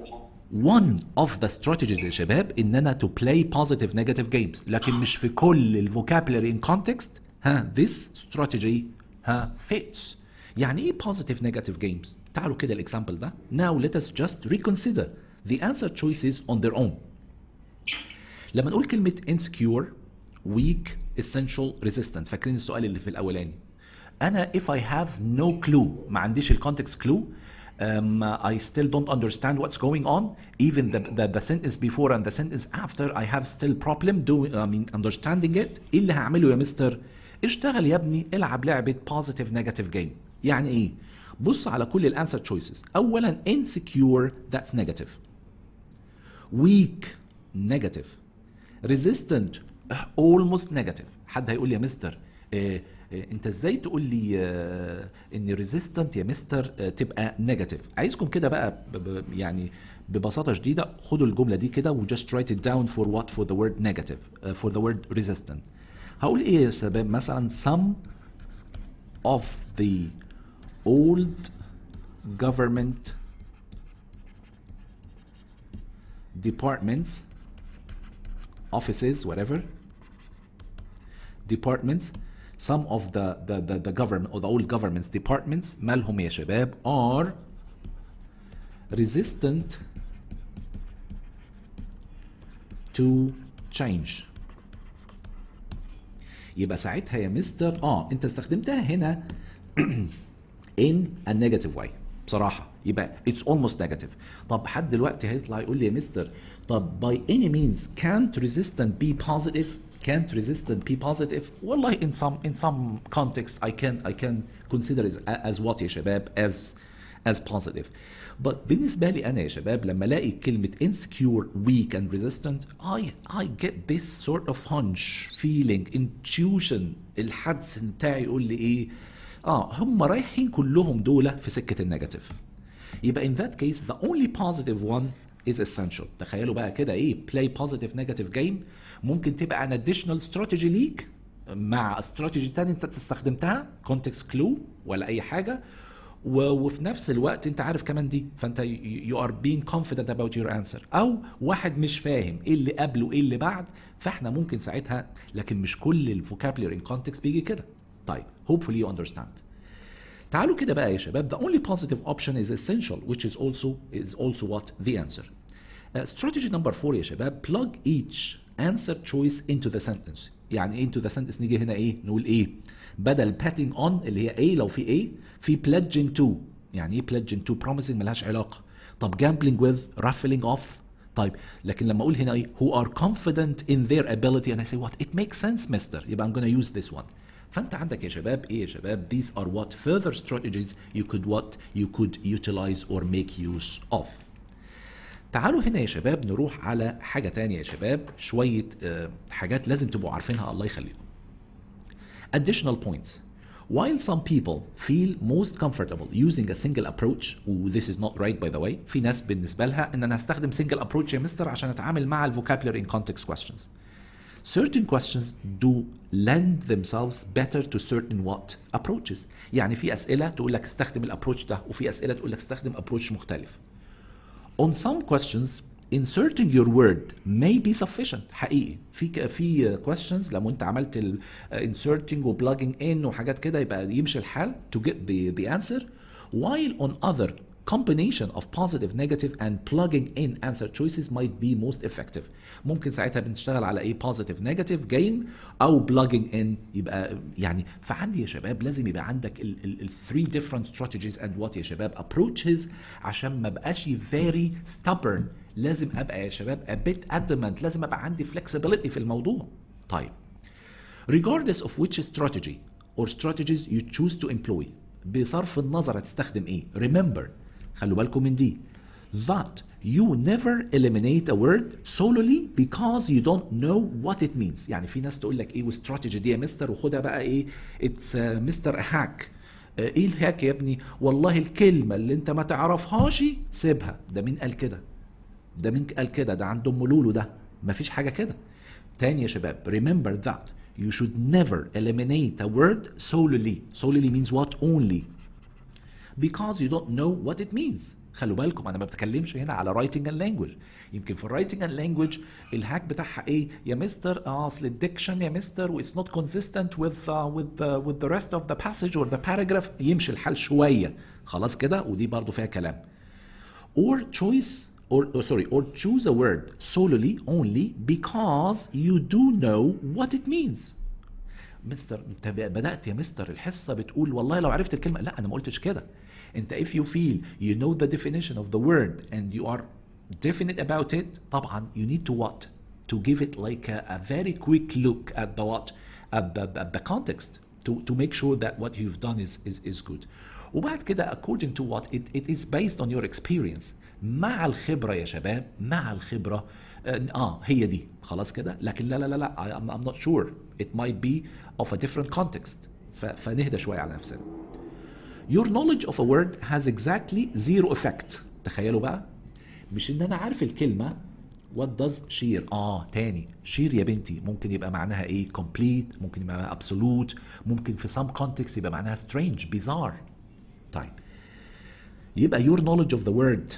one of the strategies يا شباب ان انا to play positive negative games، لكن مش في كل ال vocabulary in context ها this strategy ها fits. يعني ايه positive negative games؟ تعالوا كده الاكزامبل ده. Now let us just reconsider the answer choices on their own. لما نقول كلمة insecure weak essential resistant، فاكرين السؤال اللي في الاولاني؟ انا if I have no clue، ما عنديش الكونتكست clue، Um, I still don't understand what's going on. Even the, the the sentence before and the sentence after, I have still problem doing. I mean understanding it. إيه اللي هعمله يا مستر؟ اشتغل يا ابني، العب لعبة positive negative game. يعني إيه؟ بص على كل الانسر choices. أولاً insecure that's negative. Weak negative. Resistant almost negative. حد هيقول لي يا مستر إيه انت ازاي تقول لي آه ان ريزيستنت يا مستر آه تبقى نيجاتيف؟ عايزكم كده بقى يعني ببساطه شديده خدوا الجمله دي كده و just write it down for what for the word negative uh, for the word resistant. هقول ايه يا شباب؟ مثلا some of the old government departments offices whatever departments some of the the the, the government or the old government's departments مالهم يا شباب are resistant to change. يبقى ساعتها يا مستر اه انت استخدمتها هنا in a negative way بصراحة، يبقى it's almost negative. طب حد دلوقتي هيطلع يقول لي يا مستر طب by any means can't resistant be positive؟ Can't resistant be positive؟ والله in some in some context I can I can consider it as what يا شباب as as positive. But بالنسبة لي أنا يا شباب لما ألاقي كلمة insecure, weak and resistant I I get this sort of hunch, feeling, intuition. الحدس بتاعي يقول لي إيه؟ آه هم رايحين كلهم دول في سكة النيجاتيف. يبقى in that case the only positive one is essential. تخيلوا بقى كده ايه play positive negative game ممكن تبقى an additional strategy ليك مع استراتيجي تاني انت استخدمتها context clue ولا اي حاجه، وفي نفس الوقت انت عارف كمان دي، فانت you are being confident about your answer. او واحد مش فاهم ايه اللي قبله وايه اللي بعد، فاحنا ممكن ساعتها، لكن مش كل الفوكابلري in context بيجي كده. طيب hopefully you understand. تعالوا كده بقى يا شباب the only positive option is essential which is also is also what the answer. Uh, strategy number four يا شباب plug each answer choice into the sentence. يعني ايه into the sentence؟ نيجي هنا ايه نقول ايه بدل betting on اللي هي ايه لو في ايه في pledging to. يعني ايه pledging to؟ promising ملهاش علاقة. طب gambling with raffling off. طيب لكن لما اقول هنا ايه who are confident in their ability and I say what it makes sense mister يبقى I'm gonna use this one. فانت عندك يا شباب ايه يا شباب these are what further strategies you could what you could utilize or make use of. تعالوا هنا يا شباب نروح على حاجة تانية يا شباب، شوية uh, حاجات لازم تبقوا عارفينها الله يخليكم. Additional points. While some people feel most comfortable using a single approach, و this is not right by the way، في ناس بالنسبة لها ان انا هستخدم single approach يا مستر عشان اتعامل مع ال vocabulary in context questions. Certain questions do lend themselves better to certain what approaches. يعني في أسئلة تقول لك استخدم الابروتش ده، وفي أسئلة تقول لك استخدم approach مختلف. On some questions, inserting your word may be sufficient. حقيقي في في questions لما انت عملت ال inserting و plugging in وحاجات كده يبقى يمشي الحال to get the the answer. While on other combination of positive, negative and plugging in answer choices might be most effective. ممكن ساعتها بنشتغل على ايه positive negative game او plugging in يبقى يعني. فعندي يا شباب لازم يبقى عندك ال ال ال three different strategies and what يا شباب approaches عشان ما بقاش very stubborn. لازم ابقى يا شباب a bit adamant، لازم ابقى عندي flexibility في الموضوع. طيب regardless of which strategy or strategies you choose to employ، بصرف النظر هتستخدم ايه remember خلوا بالكم من دي that you never eliminate a word solely because you don't know what it means. يعني في ناس تقول لك ايه واستراتيجي دي يا مستر وخدها بقى ايه it's مستر هاك. ايه الهاك يا ابني؟ والله الكلمة اللي انت ما تعرفهاش سيبها. ده مين قال كده؟ ده مين قال كده؟ ده عند ام لولو ده، مفيش حاجة كده. تاني يا شباب remember that you should never eliminate a word solely. Solely means what? Only. Because you don't know what it means. خلوا بالكم انا ما بتكلمش هنا على رايتنج اند لانجوج. يمكن في الرايتنج اند لانجوج الهاك بتاعها ايه يا مستر؟ اه اصل الديكشن يا مستر واتس نوت كونسيستنت with uh, with uh, with the rest of the passage or the paragraph، يمشي الحال شويه خلاص كده، ودي برضو فيها كلام. or choice or oh, sorry or choose a word solely only because you do know what it means. مستر انت بدأت يا مستر الحصة بتقول والله لو عرفت الكلمة. لا انا ما قلتش كده. انت if you feel you know the definition of the word and you are definite about it، طبعا you need to what? To give it like a, a very quick look at the what? At the, at the context to, to make sure that what you've done is, is, is good. وبعد كده according to what? It, it is based on your experience. مع الخبرة يا شباب، مع الخبرة اه هي دي خلاص كده. لكن لا لا لا لا I'm, I'm not sure it might be of a different context. فنهدى شوية على نفسنا. Your knowledge of a word has exactly zero effect. تخيلوا بقى، مش ان انا عارف الكلمة what does sheer. اه تاني sheer يا بنتي ممكن يبقى معناها ايه؟ complete، ممكن يبقى معناها absolute، ممكن في some context يبقى معناها strange bizarre. طيب يبقى your knowledge of the word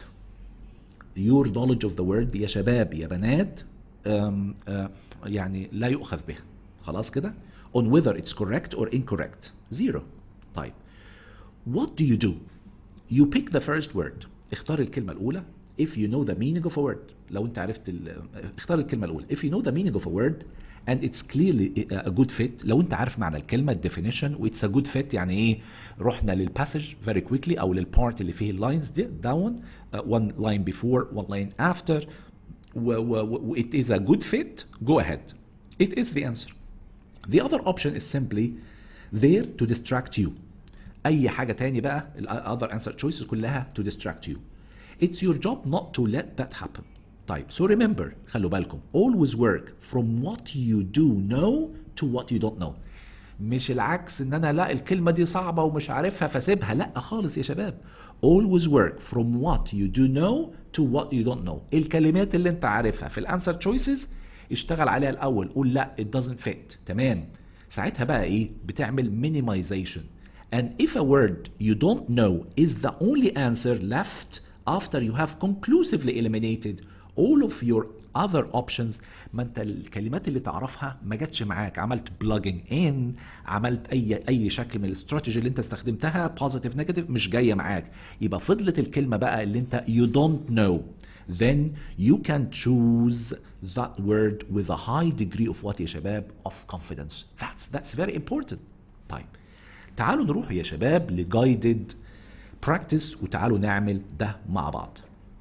your knowledge of the word يا شباب يا بنات أم أم يعني لا يؤخذ بها خلاص كده on whether it's correct or incorrect. zero. طيب what do you do? you pick the first word. اختار الكلمة الأولى. if you know the meaning of a word. لو أنت عرفت اختار الكلمة الأولى. if you know the meaning of a word and it's clearly a good fit. لو أنت عارف معنى الكلمة definition و it's a good fit يعني إيه؟ رحنا للباسج very quickly أو للبارت اللي فيه اللاينز دي down uh, one line before one line after و, و, و it is a good fit. go ahead. it is the answer. the other option is simply there to distract you. أي حاجة تاني بقى ال other answer choices كلها to distract you. it's your job not to let that happen. طيب so remember خلوا بالكم always work from what you do know to what you don't know. مش العكس ان انا لا الكلمة دي صعبة ومش عارفها فسيبها، لا خالص يا شباب. always work from what you do know to what you don't know. الكلمات اللي انت عارفها في الانسر choices اشتغل عليها الاول، قول لا it doesn't fit. تمام، ساعتها بقى ايه؟ بتعمل minimization. and if a word you don't know is the only answer left after you have conclusively eliminated all of your other options، ما انت الكلمات اللي تعرفها ما جاتش معاك، عملت plugging in، عملت اي اي شكل من الاستراتيجي اللي انت استخدمتها positive negative مش جايه معاك، يبقى فضلت الكلمه بقى اللي انت you don't know. then you can choose that word with a high degree of what يا شباب of confidence. that's that's very important. طيب تعالوا نروح يا شباب لجايدد براكتس وتعالوا نعمل ده مع بعض.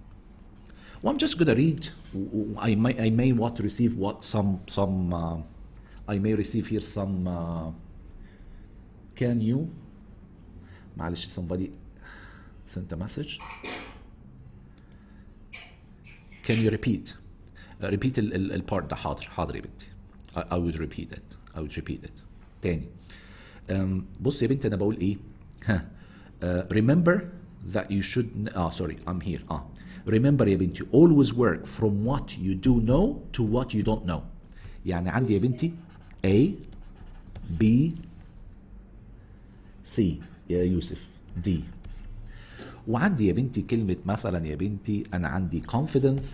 و I'm just gonna read. I may I may want to receive what some some uh, I may receive here some uh, can you معلش somebody sent a message. can you repeat uh, repeat ال ال البارت ده. حاضر حاضر يا بنتي. I, I would repeat it I would repeat it تاني. um, بص يا بنتي انا بقول ايه؟ ها uh, remember that you should اه oh, sorry I'm here اه remember يا بنتي always work from what you do know to what you don't know. يعني عندي يا بنتي A B C يا يوسف D، وعندي يا بنتي كلمة مثلا يا بنتي أنا عندي confidence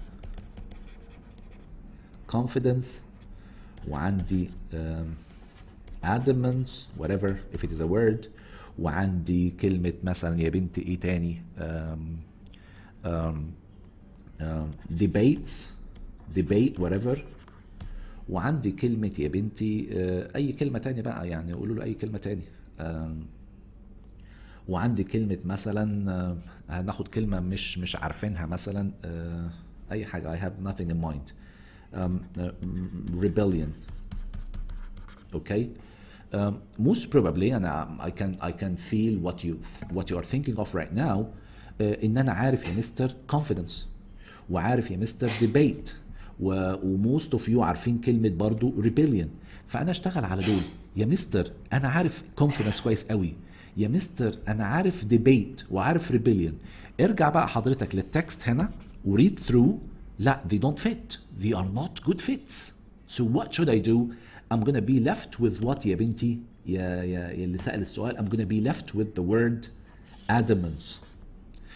confidence وعندي um, adamance whatever if it is a word، وعندي كلمة مثلا يا بنتي ايه تاني um, um, um, debates debate whatever، وعندي كلمة يا بنتي uh, أي كلمة تانية بقى يعني قولوا له أي كلمة تانية. um, وعندي كلمة مثلا uh, هناخد كلمة مش مش عارفينها مثلا uh, أي حاجة I have nothing in mind. um, uh, rebellion. okay. Um, most probably أنا I can I can feel what you what you are thinking of right now. uh, إن أنا عارف يا مستر confidence وعارف يا مستر debate و most of you عارفين كلمة برضو rebellion، فأنا أشتغل على دول. يا مستر أنا عارف confidence كويس قوي، يا مستر أنا عارف debate وعارف rebellion. ارجع بقى حضرتك للتكست هنا و read through. لا they don't fit, they are not good fits. so what should I do? I'm gonna be left with what يا بنتي يا يا اللي سأل السؤال. I'm gonna be left with the word adamance.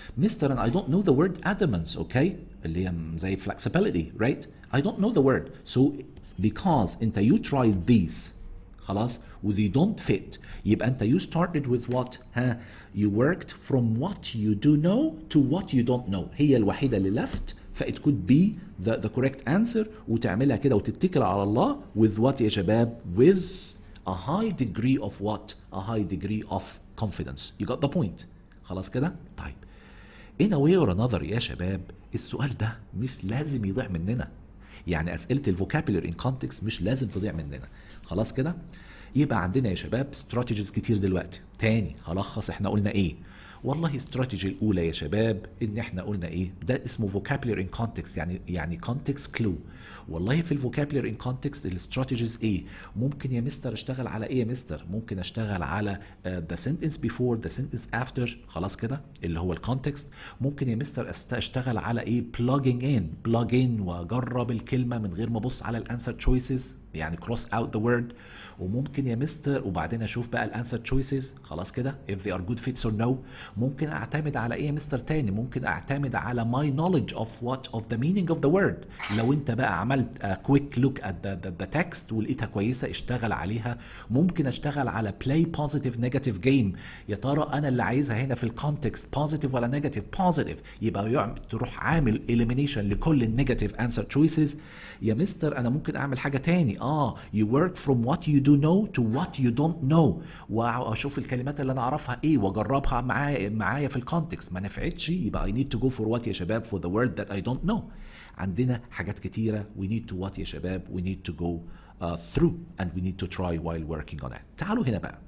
Mister and I don't know the word adamance, okay? اللي هي زي flexibility, right? I don't know the word. So because انت you tried these خلاص و they don't fit يبقى انت you started with what؟ ها you worked from what you do know to what you don't know. هي الوحيدة اللي left ف it could be the, the correct answer وتعملها كده وتتكل على الله with what يا شباب؟ with a high degree of what? A high degree of confidence. You got the point. خلاص كده؟ طيب. In a way or another يا شباب السؤال ده مش لازم يضيع مننا. يعني أسئلة الفوكابولري in context مش لازم تضيع مننا. خلاص كده؟ يبقى عندنا يا شباب استراتيجيز كتير دلوقتي. تاني هلخص احنا قلنا ايه؟ والله الاستراتيجي الاولى يا شباب ان احنا قلنا ايه؟ ده اسمه vocabulary in context يعني يعني context clue. والله في الفوكابولري ان كونتكست الاستراتيجيز ايه؟ ممكن يا مستر اشتغل على ايه يا مستر؟ ممكن اشتغل على ذا سنتنس بيفور ذا سنتنس افتر خلاص كده اللي هو الكونتكست. ممكن يا مستر اشتغل على ايه؟ بلوجينج ان بلوج ان واجرب الكلمه من غير ما ابص على الانسر تشويسز يعني كروس اوت ذا وورد. وممكن يا مستر وبعدين اشوف بقى الانسر تشويسز خلاص كده if they are good fits or no. ممكن اعتمد على ايه يا مستر تاني؟ ممكن اعتمد على my knowledge of what of the meaning of the word. لو انت بقى عملت a quick look at the, the, the text ولقيتها كويسه اشتغل عليها. ممكن اشتغل على play positive negative game. يا ترى انا اللي عايزها هنا في الكونتكست positive ولا negative؟ positive. يبقى يعمل تروح عامل elimination لكل النيجاتيف answer choices. يا مستر انا ممكن اعمل حاجه تاني اه you work from what you do know to what you don't know واشوف الكلمات اللي انا اعرفها ايه واجربها معايا معايا في الكونتكست. ما نفعتش يبقى I need to go for what يا شباب؟ for the word that I don't know. عندنا حاجات كتيره we need to what يا شباب؟ we need to go uh, through and we need to try while working on it. تعالوا هنا بقى.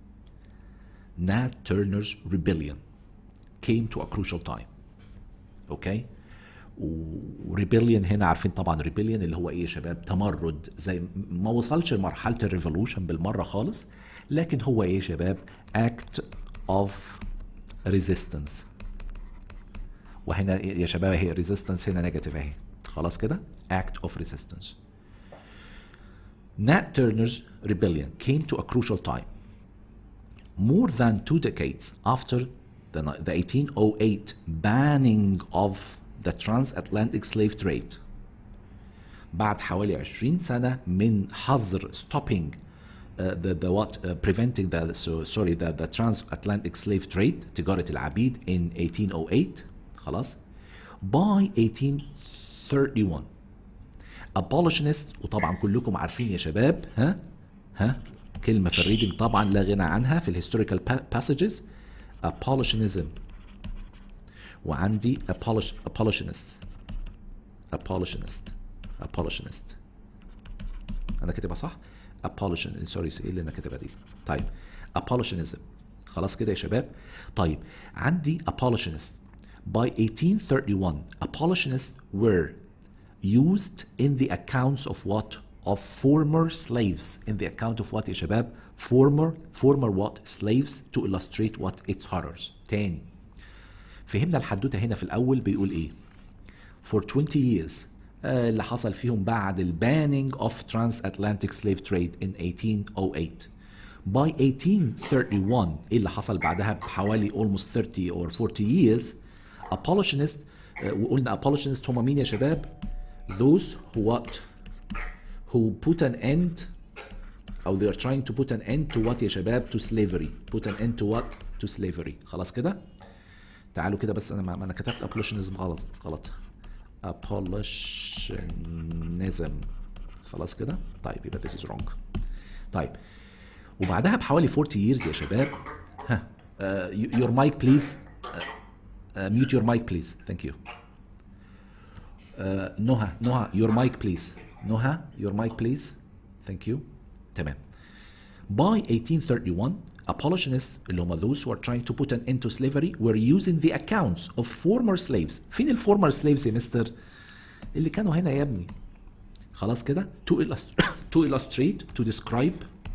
Nat Turner's rebellion came to a crucial time. اوكي؟ وريبيليون هنا عارفين طبعا ريبيليون اللي هو ايه يا شباب؟ تمرد. زي ما وصلش لمرحله الريفولوشن بالمره خالص لكن هو ايه يا شباب؟ act of resistance. وهنا يا شباب هي resistance هنا نيجاتيف اهي خلاص كده act of resistance. Nat Turner's rebellion came to a crucial time. More than two decades after the, the eighteen oh eight banning of the transatlantic slave trade. بعد حوالي عشرين سنة من حظر stopping uh, the the what uh, preventing the so sorry the the transatlantic slave trade تجارة العبيد in eighteen oh eight خلاص. by eighteen thirty-one abolitionist وطبعا كلكم عارفين يا شباب ها ها كلمة في الريدنج طبعا لا غنى عنها في الهيستوريكال passages. abolitionism وعندي abolish abolitionist abolitionist abolitionist انا كاتبها صح؟ abolition سوري ايه اللي انا كاتبها دي؟ طيب abolitionism خلاص كده يا شباب. طيب عندي abolitionist by eighteen thirty-one abolitionists were used in the accounts of what? of former slaves in the account of what يا شباب؟ former former what? slaves to illustrate what? its horrors. تاني فهمنا الحدوته هنا في الاول بيقول ايه؟ for twenty years آه اللي حصل فيهم بعد ال banning of transatlantic slave trade in eighteen oh eight. by eighteen thirty-one ايه اللي حصل بعدها بحوالي almost thirty or forty years abolitionists آه وقلنا abolitionists هم مين يا شباب؟ those who what? who put an end او they are trying to put an end to what يا شباب؟ to slavery. put an end to what? to slavery. خلاص كده؟ تعالوا كده بس انا ما انا كتبت abolitionism غلط غلط abolitionism خلاص كده. طيب يبقى this is wrong. طيب وبعدها بحوالي forty years يا شباب ها uh, your mic please uh, uh, mute your mic please thank you. uh, نهى نهى your mic please نهى your mic please thank you. تمام. by eighteen thirty-one abolitionists اللي هم those who are trying to put an end to slavery were using the accounts of former slaves. فين ال former slaves يا مستر؟ اللي كانوا هنا يا ابني خلاص كده to illustrate to illustrate to describe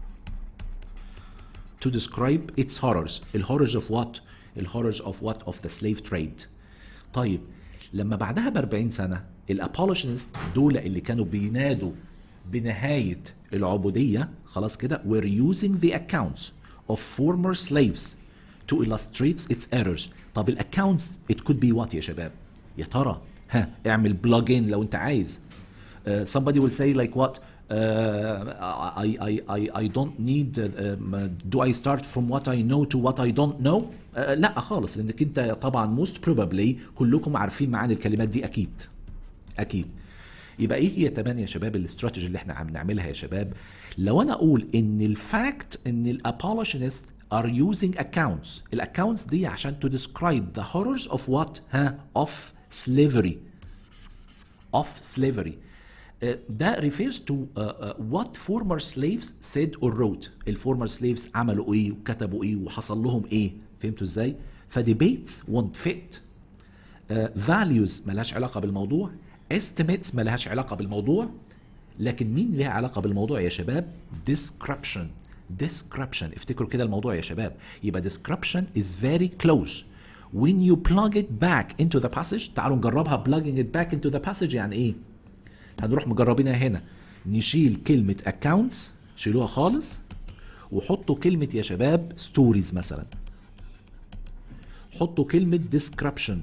to describe its horrors. ال horrors of what؟ ال horrors of what? of the slave trade. طيب لما بعدها ب أربعين سنة ال abolitionists دول اللي كانوا بينادوا بنهاية العبودية خلاص كده were using the accounts of former slaves to illustrate its errors. طب الاكونتس it could be what يا شباب؟ يا ترى ها اعمل بلوجين لو انت عايز. uh, somebody will say like what uh, I, I, I, I don't need uh, um, do I start from what I know to what I don't know? uh, لا خالص، لانك انت طبعا most probably كلكم عارفين معاني الكلمات دي اكيد اكيد. يبقى ايه هي تمام يا شباب الاستراتيجي اللي احنا عم نعملها يا شباب؟ لو انا اقول ان الفاكت ان الابوليشنست are using accounts، الاكونتس دي عشان to describe the horrors of what ها of slavery of slavery. uh, that refers to uh, uh, what former slaves said or wrote. الفورمر slaves عملوا ايه وكتبوا ايه وحصل لهم ايه، فهمتوا ازاي؟ فdebates won't fit. uh, values ملهاش علاقة بالموضوع، estimates ملهاش علاقة بالموضوع، لكن مين لها علاقة بالموضوع يا شباب؟ description. description افتكروا كده الموضوع يا شباب. يبقى description is very close. when you plug it back into the passage، تعالوا نجربها plugging it back into the passage يعني ايه؟ هنروح مجربينها هنا، نشيل كلمة accounts شيلوها خالص وحطوا كلمة يا شباب stories مثلا، حطوا كلمة description.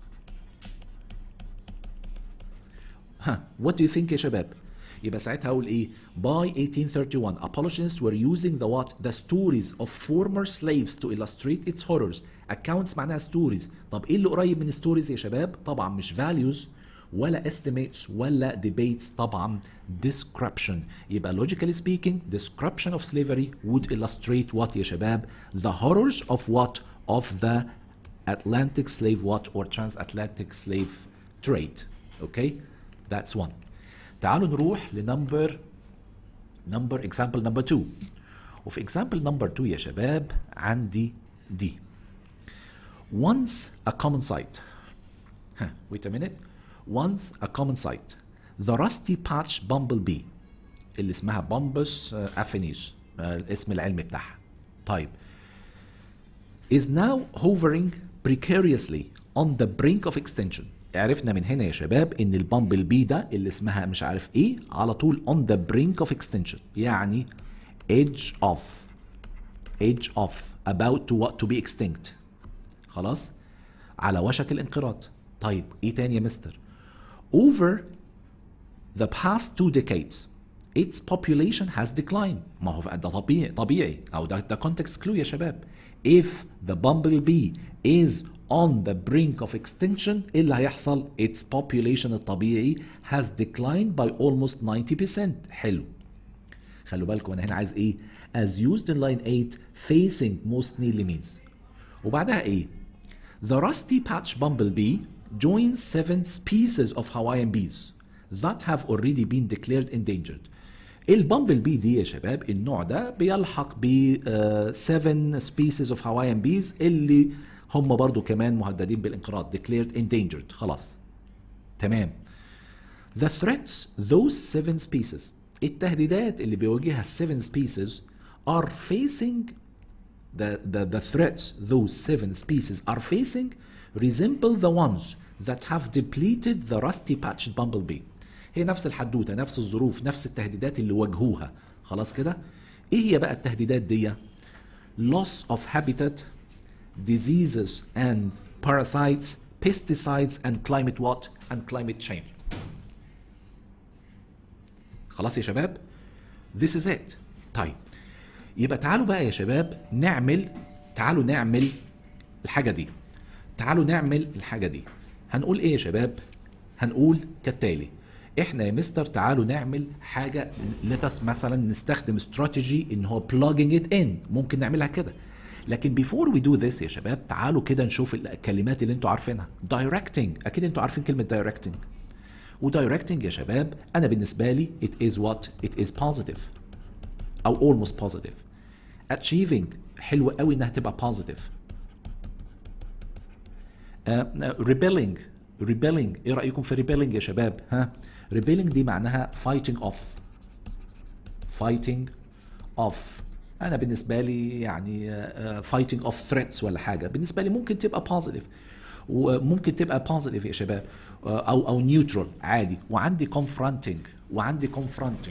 ها what do you think يا شباب؟ يبقى ساعتها هقول ايه؟ by eighteen thirty-one abolitionists were using the what the stories of former slaves to illustrate its horrors. accounts معناها stories. طب ايه اللي قريب من stories يا شباب؟ طبعا مش values ولا estimates ولا debates، طبعا description. يبقى logically speaking description of slavery would illustrate what يا شباب؟ the horrors of what of the Atlantic slave what or transatlantic slave trade. okay that's one. تعالوا نروح لنمبر نمبر example number two. وفي example number two يا شباب عندي دي. once a common sight. ها wait a minute. once a common sight the rusty patch bumblebee اللي اسمها بامبس افينيس الاسم العلمي بتاعها. طيب is now hovering precariously on the brink of extinction. عرفنا من هنا يا شباب ان البامبل بي ده اللي اسمها مش عارف ايه على طول on the brink of extinction، يعني edge of edge of about to what to be extinct، خلاص على وشك الانقراض. طيب ايه تاني يا مستر؟ over the past two decades its population has declined. ما هو ده طبيعي طبيعي او ده ده context clue يا شباب. if the bumblebee is on the brink of extinction ايه اللي هيحصل؟ its population الطبيعي has declined by almost ninety percent. حلو، خلوا بالكم انا هنا عايز ايه؟ as used in line eight facing most nearly means. وبعدها ايه؟ the rusty patch bumblebee joins seven species of Hawaiian bees that have already been declared endangered. البامبل بي دي يا شباب النوع ده بيلحق ب uh, seven species of Hawaiian bees اللي هم برضو كمان مهددين بالانقراض declared endangered. خلاص تمام. the threats those seven species التهديدات اللي بيواجهها seven species are facing the, the, the threats those seven species are facing resemble the ones that have depleted the rusty patched bumblebee. هي نفس الحدوته نفس الظروف نفس التهديدات اللي واجهوها. خلاص كده. ايه هي بقى التهديدات دي؟ loss of habitat, diseases and parasites, pesticides and climate what and climate change. خلاص يا شباب this is it. طيب يبقى تعالوا بقى يا شباب نعمل تعالوا نعمل الحاجه دي تعالوا نعمل الحاجه دي هنقول ايه يا شباب؟ هنقول كالتالي. احنا يا مستر تعالوا نعمل حاجه لتس مثلا نستخدم استراتيجي ان هو plugging it in، ممكن نعملها كده. لكن before we do this يا شباب تعالوا كده نشوف الكلمات اللي انتوا عارفينها. directing اكيد انتوا عارفين كلمه directing. ودايركتنج يا شباب انا بالنسبه لي it is what it is positive او almost positive. achieving حلو قوي انها تبقى positive. uh, rebelling rebelling ايه رايكم في rebelling يا شباب؟ ها rebelling دي معناها fighting off fighting off. انا بالنسبه لي يعني uh, fighting off threats ولا حاجه بالنسبه لي ممكن تبقى positive وممكن تبقى positive يا شباب uh, او او neutral عادي. وعندي confronting وعندي confronting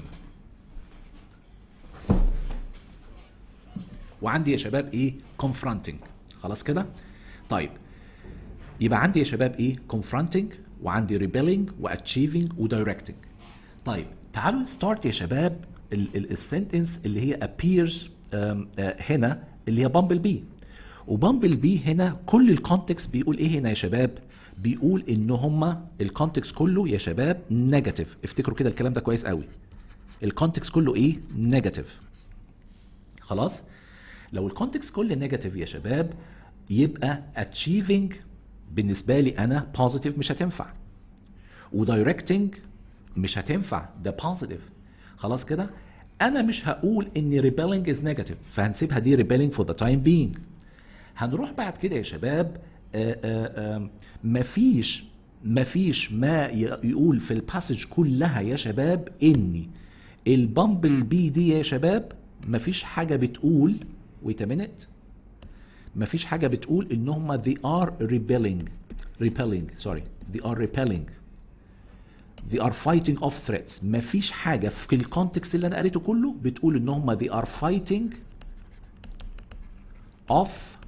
وعندي يا شباب ايه confronting. خلاص كده؟ طيب يبقى عندي يا شباب ايه؟ confronting وعندي rebelling وachieving وdirecting. طيب تعالوا ستارت يا شباب السنتنس اللي هي appears هنا اللي هي بامبل بي. وبامبل بي هنا كل الكونتكست بيقول ايه هنا يا شباب؟ بيقول ان هما الكونتكست كله يا شباب نيجاتيف. افتكروا كده الكلام ده كويس قوي. الكونتكست كله ايه؟ نيجاتيف. خلاص؟ لو الكونتكست كله نيجاتيف يا شباب يبقى achieving بالنسبه لي انا بوزيتيف مش هتنفع. ودايركتنج مش هتنفع، ده بوزيتيف. خلاص كده؟ انا مش هقول ان rebelling is negative فهنسيبها دي rebelling for the time being. هنروح بعد كده يا شباب آآ آآ مفيش مفيش ما يقول في الباسج كلها يا شباب ان البامبل بي دي يا شباب مفيش حاجه بتقول wait a minute مفيش حاجه بتقول ان هم they are rebelling repelling sorry they are repelling they are fighting off threats. مفيش حاجه في الكونتكست اللي انا قريته كله بتقول ان هم they are fighting off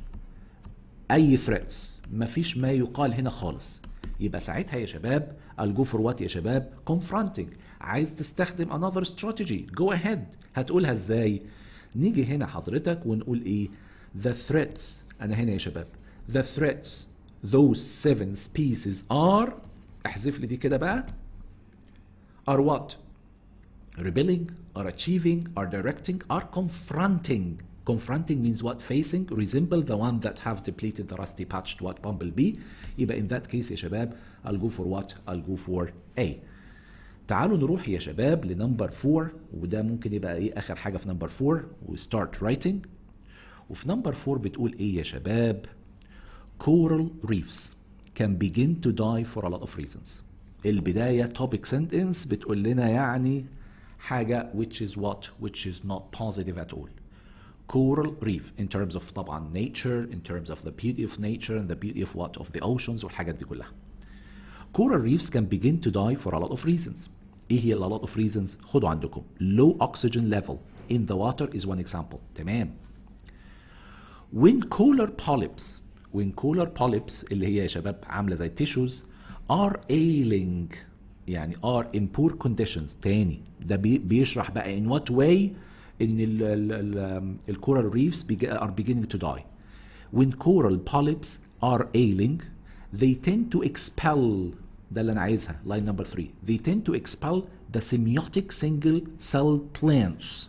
اي threats. مفيش ما يقال هنا خالص. يبقى ساعتها يا شباب I'll go for what يا شباب؟ confronting. عايز تستخدم another strategy go ahead. هتقولها ازاي؟ نيجي هنا حضرتك ونقول ايه؟ the threats. انا هنا يا شباب the threats those seven species are احذف لي دي كده بقى are what؟ rebelling are achieving are directing are confronting. Confronting means what? Facing, resemble the one that have depleted the rusty patched what bumblebee. يبقى in that case يا شباب I'll go for what? I'll go for A. تعالوا نروح يا شباب لنمبر four وده ممكن يبقى ايه اخر حاجه في نمبر four و start writing. وفي نمبر four بتقول ايه يا شباب؟ coral reefs can begin to die for a lot of reasons. البدايه topic sentence بتقول لنا يعني حاجه which is what? Which is not positive at all. coral reef in terms of طبعا nature, in terms of the beauty of nature and the beauty of what? Of the oceans والحاجات دي كلها. coral reefs can begin to die for a lot of reasons. ايه هي a lot of reasons؟ خدوا عندكم low oxygen level in the water is one example. تمام. when coral polyps when coral polyps اللي هي يا شباب عامله زي tissues are ailing يعني are in poor conditions. تاني ده بي بيشرح بقى in what way ان ال ال ال coral reefs are beginning to die. when coral polyps are ailing they tend to expel ده اللي انا عايزها line number three they tend to expel the semiotic single cell plants.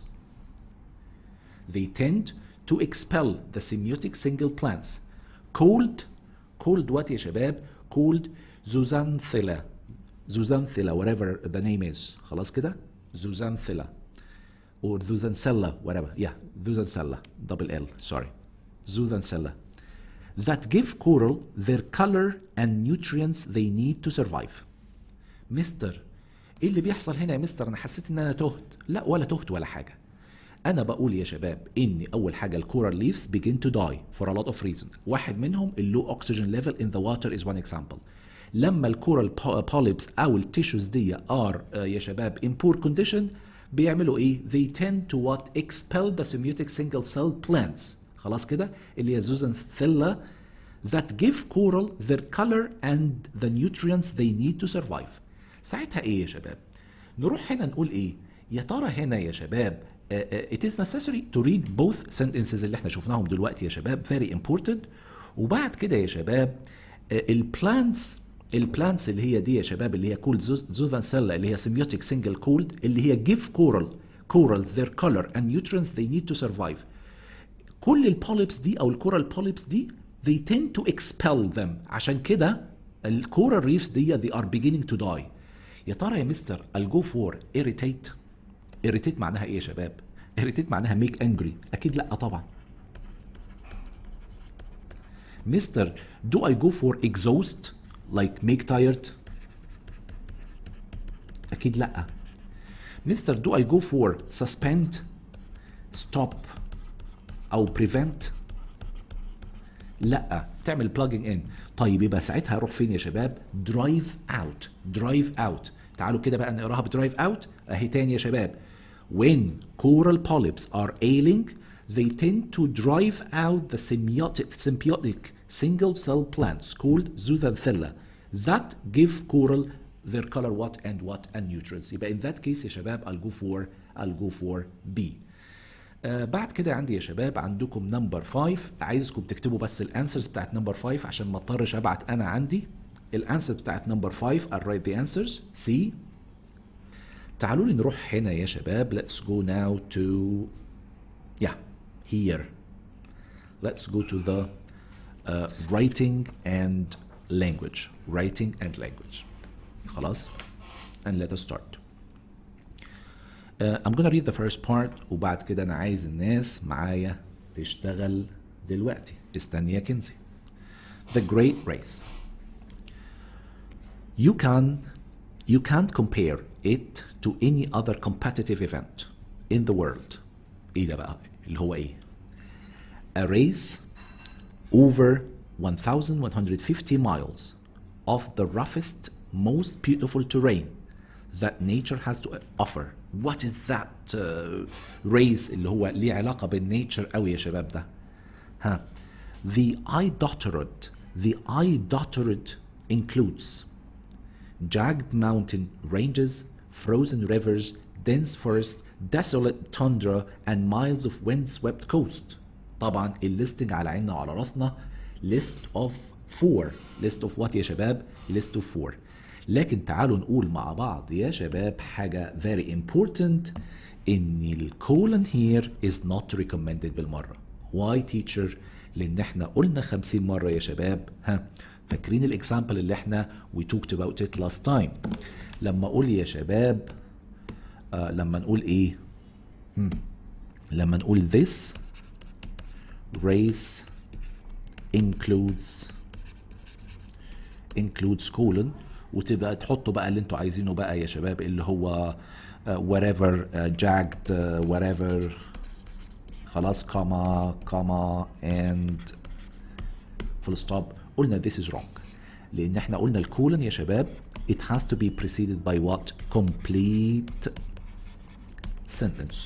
they tend to expel the semiotic single plants called called what يا شباب؟ called zooxanthella zooxanthella whatever the name is. خلاص كده؟ zooxanthella or zooxanthella whatever yeah zooxanthella double L sorry zooxanthella that give coral their color and nutrients they need to survive. مستر ايه اللي بيحصل هنا يا مستر؟ انا حسيت ان انا تهت. لا ولا تهت ولا حاجه. انا بقول يا شباب ان اول حاجه الكورال ليفز begin to die for a lot of reasons. واحد منهم اللو اوكسجين ليفل in the water is one example. لما الكورال polyps او التيشوز دي are uh, يا شباب in poor condition بيعملوا ايه؟ they tend to what? expel the semiotic single cell plants. خلاص كده؟ اللي هي zooxanthella that give coral their color and the nutrients they need to survive. ساعتها ايه يا شباب؟ نروح هنا نقول ايه؟ يا ترى هنا يا شباب uh, uh, it is necessary to read both sentences اللي احنا شفناهم دلوقتي يا شباب very important. وبعد كده يا شباب uh, البلانتس البلانتس اللي هي دي يا شباب اللي هي كولد زوفانسيلا اللي هي سيميوتيك سنجل كولد اللي هي give coral coral their color and nutrients they need to survive. كل البوليبس دي او الكورال بوليبس دي they tend to expel them. عشان كده الكورال ريفز دي they are beginning to die. يا ترى يا مستر I'll go for irritate. irritate معناها ايه يا شباب؟ irritate معناها make angry. اكيد لا طبعا. مستر do I go for exhaust like make tired؟ اكيد لا. مستر do I go for suspend stop او prevent؟ لا. تعمل plugging in. طيب يبقى ساعتها هروح فين يا شباب؟ drive out drive out. تعالوا كده بقى نقراها ب drive out اهي تاني يا شباب. when coral polyps are ailing they tend to drive out the symbiotic, symbiotic single cell plants called zooxanthella that give coral their color what and what and nutrients. يبقى in that case يا شباب I'll go for I'll go for B. آه بعد كده عندي يا شباب عندكم نمبر خمسة. عايزكم تكتبوا بس الانسرز بتاعت نمبر خمسة عشان ما اضطرش ابعت انا عندي الانسر بتاعت نمبر خمسة. I'll write the answers. C. تعالوا لي نروح هنا يا شباب. Let's go now to yeah here. Let's go to the uh, writing and language. Writing and language. خلاص. And let us start. Uh, I'm gonna read the first part وبعد كده أنا عايز الناس معايا تشتغل دلوقتي. استني يا كنزي. The Great Race. You can you can't compare it to any other competitive event in the world. ايه ده بقى اللي هو ايه؟ A race over one thousand one hundred fifty miles of the roughest, most beautiful terrain that nature has to offer. What is that uh, race اللي هو ليه علاقة بالنيتشر قوي يا شباب ده؟ ها. The iDottered the iDottered includes jagged mountain ranges, frozen rivers, dense forest, desolate tundra, and miles of wind-swept coast. طبعا الليستنج على عيننا وعلى راسنا. list of four. list of what يا شباب؟ list of four. لكن تعالوا نقول مع بعض يا شباب حاجة very important إن الكولن here is not recommended بالمرة. why teacher؟ لأن احنا قلنا خمسين مرة يا شباب. ها فاكرين الاكزامبل اللي احنا we talked about it last time. لما اقول يا شباب آه لما نقول ايه هم. لما نقول this race includes includes colon وتبقى تحطوا بقى اللي انتوا عايزينه بقى يا شباب اللي هو uh, whatever uh, jagged uh, whatever خلاص comma comma and full stop. قلنا this is wrong لان احنا قلنا الكولن يا شباب it has to be preceded by what? complete sentence.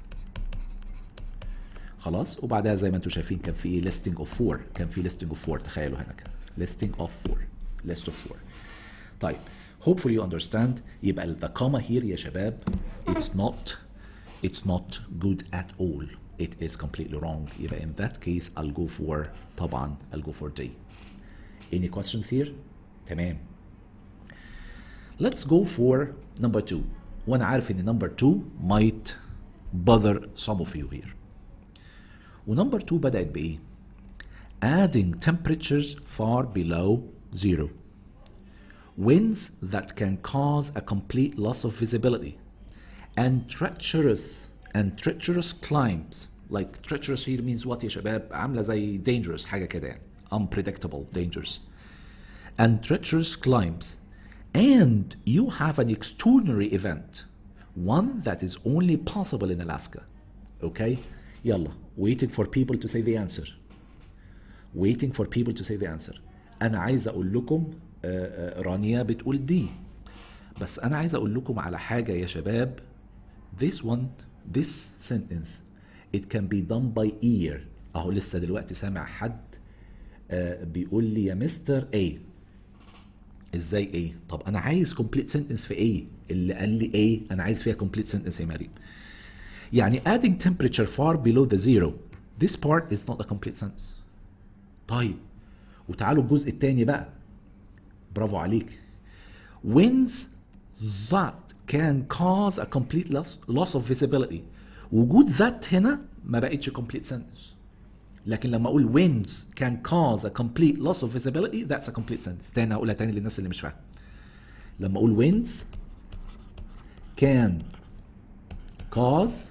خلاص وبعدها زي ما انتم شايفين كان في listing of four. كان في listing of four. تخيلوا هنا كده listing of four. list of four. طيب hopefully you understand. يبقى the comma here يا شباب it's not it's not good at all. it is completely wrong. يبقى in that case I'll go for طبعا I'll go for D. Any questions here? تمام. Let's go for number two. وأنا عارف إن number two might bother some of you here. ونمبر two بدأت بإيه؟ Adding temperatures far below zero. Winds that can cause a complete loss of visibility. And treacherous and treacherous climbs. Like treacherous here means what يا شباب؟ عاملة زي dangerous حاجة كده يعني. Unpredictable, dangerous. And treacherous climbs. And you have an extraordinary event. One that is only possible in Alaska. Okay? يلا. Waiting for people to say the answer. Waiting for people to say the answer. أنا عايز أقول لكم آه آه رانيا بتقول دي. بس أنا عايز أقول لكم على حاجة يا شباب. This one, this sentence, it can be done by ear. أهو لسه دلوقتي سامع حد آه بيقول لي يا مستر A. ازاي ايه؟ طب انا عايز complete sentence في ايه؟ اللي قال لي ايه؟ انا عايز فيها complete sentence يا مريم. يعني adding temperature far below the zero. This part is not a complete sentence. طيب وتعالوا الجزء الثاني بقى. برافو عليك. Winds that can cause a complete loss, loss of visibility. وجود that هنا ما بقتش complete sentence. لكن لما اقول winds can cause a complete loss of visibility that's a complete sentence. تاني هقولها تاني للناس اللي مش فاهمه. لما اقول winds can cause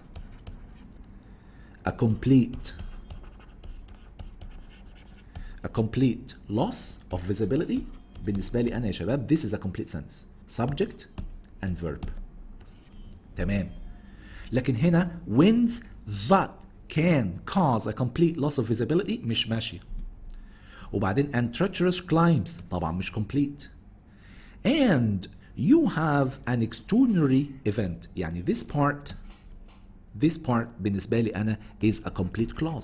a complete a complete loss of visibility بالنسبه لي انا يا شباب this is a complete sentence. subject and verb. تمام. لكن هنا winds that can cause a complete loss of visibility مش ماشية. وبعدين and treacherous climbs طبعا مش complete. And you have an extraordinary event. يعني this part this part بالنسبة لي أنا is a complete clause.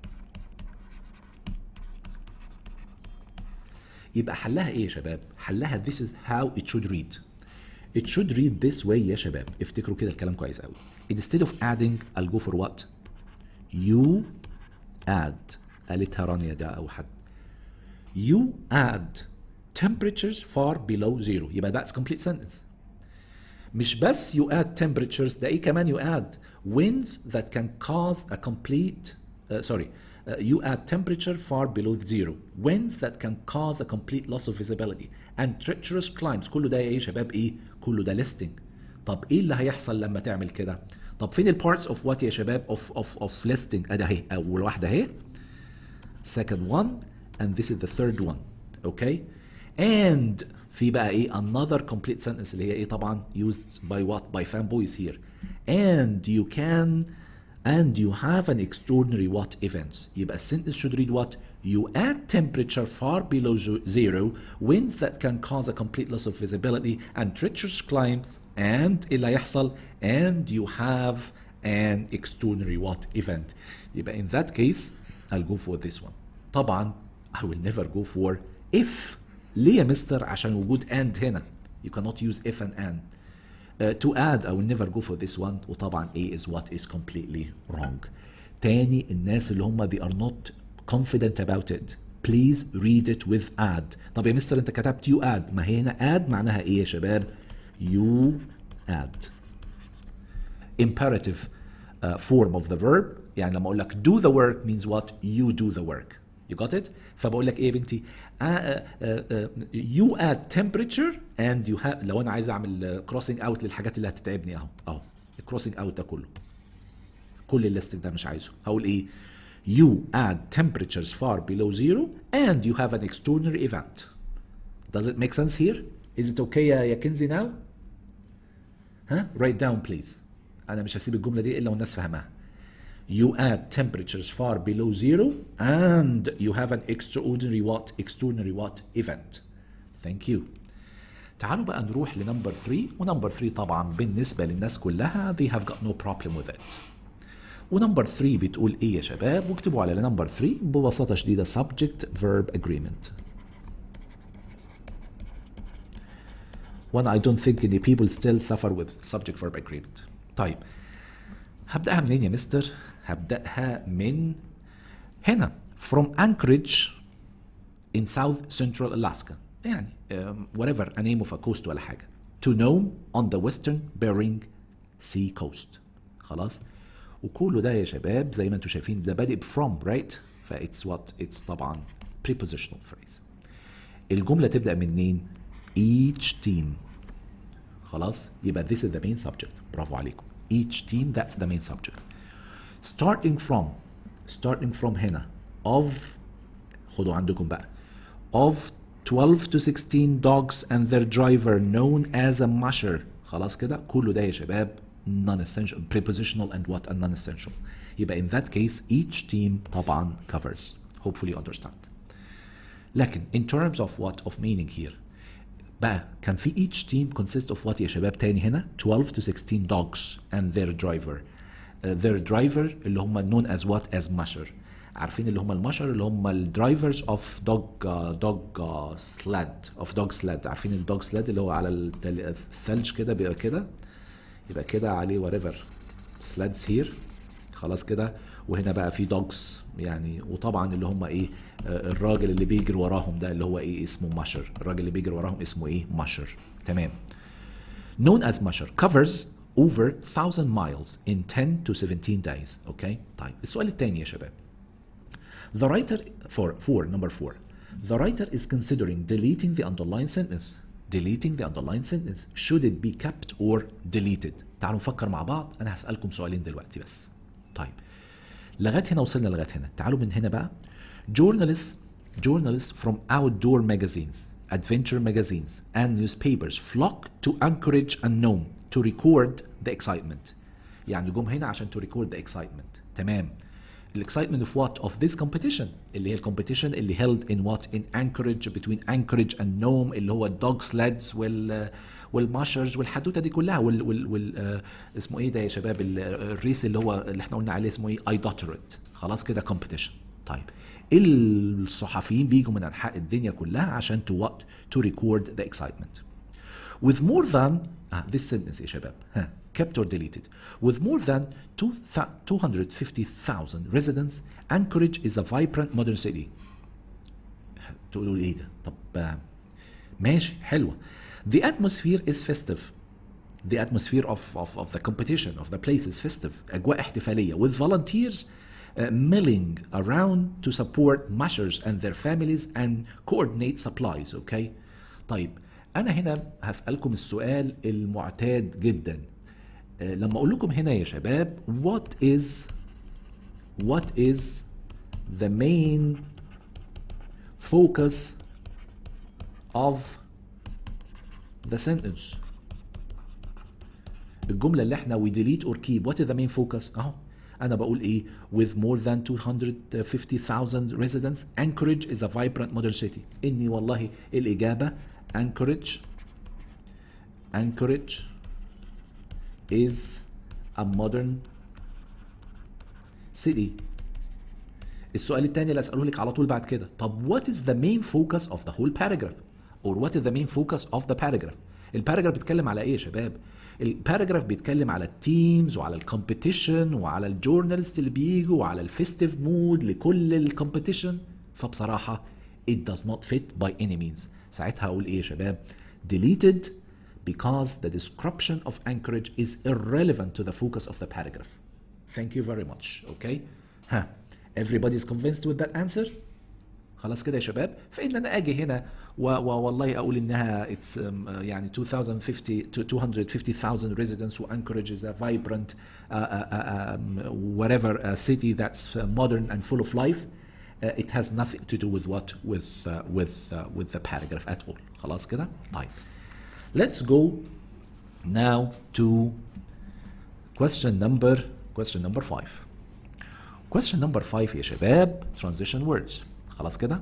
يبقى حلها إيه يا شباب؟ حلها this is how it should read. It should read this way يا شباب. افتكروا كده الكلام كويس قوي. Instead of adding I'll go for what? You add. قالتها رانيا ده أو حد. You add temperatures far below zero. يبقى that's complete sentence. مش بس you add temperatures، ده ايه كمان you add winds that can cause a complete uh, sorry uh, you add temperature far below zero winds that can cause a complete loss of visibility and treacherous climbs. كله ده ايه يا شباب؟ ايه كله ده listing. طب ايه اللي هيحصل لما تعمل كده؟ طب فين ال parts of what يا شباب of of of listing؟ ادي اهي اول واحده اهي second one and this is the third one. okay and في بقى ايه another complete sentence اللي هي ايه طبعا used by what by fanboys here and you can and you have an extraordinary what events. يبقى السنتنس should read what you add temperature far below zero winds that can cause a complete loss of visibility and treacherous climbs and اللي هيحصل and you have an extraordinary what event. يبقى in that case I'll go for this one. طبعا I will never go for if. ليه يا مستر؟ عشان وجود and هنا. You cannot use if and and. Uh, to add I will never go for this one. وطبعا A is what is completely wrong. تاني الناس اللي هم they are not confident about it please read it with add. طب يا مستر انت كتبت you add، ما هي هنا add معناها ايه يا شباب؟ you add. Imperative uh, form of the verb يعني لما اقول لك do the work means what you do the work. You got it؟ فبقول لك ايه يا بنتي؟ uh, uh, uh, you add temperature and you have. لو انا عايز اعمل crossing out للحاجات اللي هتتعبني اهو اهو crossing out ده كله كل الليستنج ده مش عايزه. هقول ايه؟ you add temperatures far below zero and you have an extraordinary event. Does it make sense here? Is it okay يا يا كنزي now؟ ها؟ write down please. انا مش هسيب الجمله دي الا والناس فاهماها. You add temperatures far below zero and you have an extraordinary what extraordinary what event. Thank you. تعالوا بقى نروح لنمبر ثلاثة ونمبر ثلاثة طبعا بالنسبة للناس كلها they have got no problem with it. ونمبر ثلاثة بتقول ايه يا شباب؟ واكتبوا على نمبر ثلاثة ببساطة شديدة subject verb agreement. When I don't think any people still suffer with subject verb agreement. طيب هبدأها منين يا مستر؟ هبدأها من هنا from Anchorage in South Central Alaska يعني um, whatever a name of a coast ولا حاجة to Nome on the Western Bering Sea coast. خلاص؟ وكله ده يا شباب زي ما انتم شايفين ده بادئ from right؟ ف it's what it's طبعا prepositional phrase. الجملة تبدأ منين؟ each team. خلاص؟ يبقى this is the main subject. برافو عليكم. each team that's the main subject. starting from starting from هنا of خدوا عندكم بقى of twelve to sixteen dogs and their driver known as a musher. خلاص كده كله ده يا شباب non-essential prepositional and what a non-essential. يبقى in that case each team طبعا covers. hopefully you understand. لكن in terms of what of meaning here بقى كان في each team consist of what يا شباب تاني هنا twelve to sixteen dogs and their driver. uh, their driver اللي هم known as what as musher. عارفين اللي هم المشر اللي هم الدرايفرز اوف دوج دوج سلاد اوف دوج سلاد. عارفين الدوج سلاد اللي هو على الثلج كده بيبقى كده يبقى كده عليه whatever sleds here. خلاص كده وهنا بقى في دوجز يعني وطبعا اللي هم ايه الراجل اللي بيجري وراهم ده اللي هو ايه اسمه مشر. الراجل اللي بيجري وراهم اسمه ايه مشر. تمام. known as musher covers over one thousand miles in ten to seventeen days. اوكي طيب السؤال الثاني يا شباب. The writer for four number four. The writer is considering deleting the underlined sentence. Deleting the underlined sentence. Should it be kept or deleted? تعالوا نفكر مع بعض. أنا هسألكم سؤالين دلوقتي بس. طيب. لغاية هنا وصلنا لغاية هنا. تعالوا من هنا بقى. Journalists journalists from outdoor magazines, adventure magazines, and newspapers flock to Anchorage and Nome to record the excitement. يعني جم هنا عشان to record the excitement. تمام. الاكسايتمنت اوف وات اوف ذيس كومبيتيشن اللي هي الكومبيتيشن اللي held in what in Anchorage between Anchorage and Nome اللي هو الدوج سليدز وال والماشرز والحدوته دي كلها وال وال, وال آه اسمه ايه ده يا شباب الريس اللي هو اللي احنا قلنا عليه اسمه ايه ايدوتريت. خلاص كده كومبيتيشن. طيب الصحفيين بيجوا من انحاء الدنيا كلها عشان to what to record the excitement with more than آه this sentence يا شباب ها kept or deleted with more than two hundred fifty thousand residents Anchorage is a vibrant modern city. تقولوا ايه ده؟ طب ماشي حلوه. The atmosphere is festive. The atmosphere of, of, of the competition of the place is festive. أجواء احتفالية with volunteers uh, milling around to support mushers and their families and coordinate supplies. Okay. طيب أنا هنا هسألكم السؤال المعتاد جدا. uh, لما أقول لكم هنا يا شباب what is what is the main focus of the sentence. الجملة اللي احنا we delete or keep what is the main focus؟ اهو انا بقول ايه with more than two hundred fifty thousand residents Anchorage is a vibrant modern city. اني والله الإجابة Anchorage Anchorage is a modern city. السؤال الثاني اللي اسأله لك على طول بعد كده طب what is the main focus of the whole paragraph or what is the main focus of the paragraph. الباراجراف بيتكلم على ايه يا شباب؟ الباراجراف بيتكلم على التيمز وعلى الكومبيتيشن وعلى الجورنالست اللي بيجوا وعلى الفيستيف مود لكل الكومبيتيشن. فبصراحة it does not fit by any means. ساعتها اقول ايه يا شباب؟ deleted because the description of Anchorage is irrelevant to the focus of the paragraph. Thank you very much. Okay. ها everybody is convinced with that answer. خلاص كده يا شباب. فإن أنا أجي هنا والله أقول إنها it's um, يعني two hundred fifty thousand residents who Anchorage is a vibrant uh, uh, um, whatever uh, city that's modern and full of life. Uh, it has nothing to do with what with uh, with uh, with the paragraph at all. خلاص كده. طيب. Let's go now to question number question number five. Question number five يا شباب transition words. خلاص كده.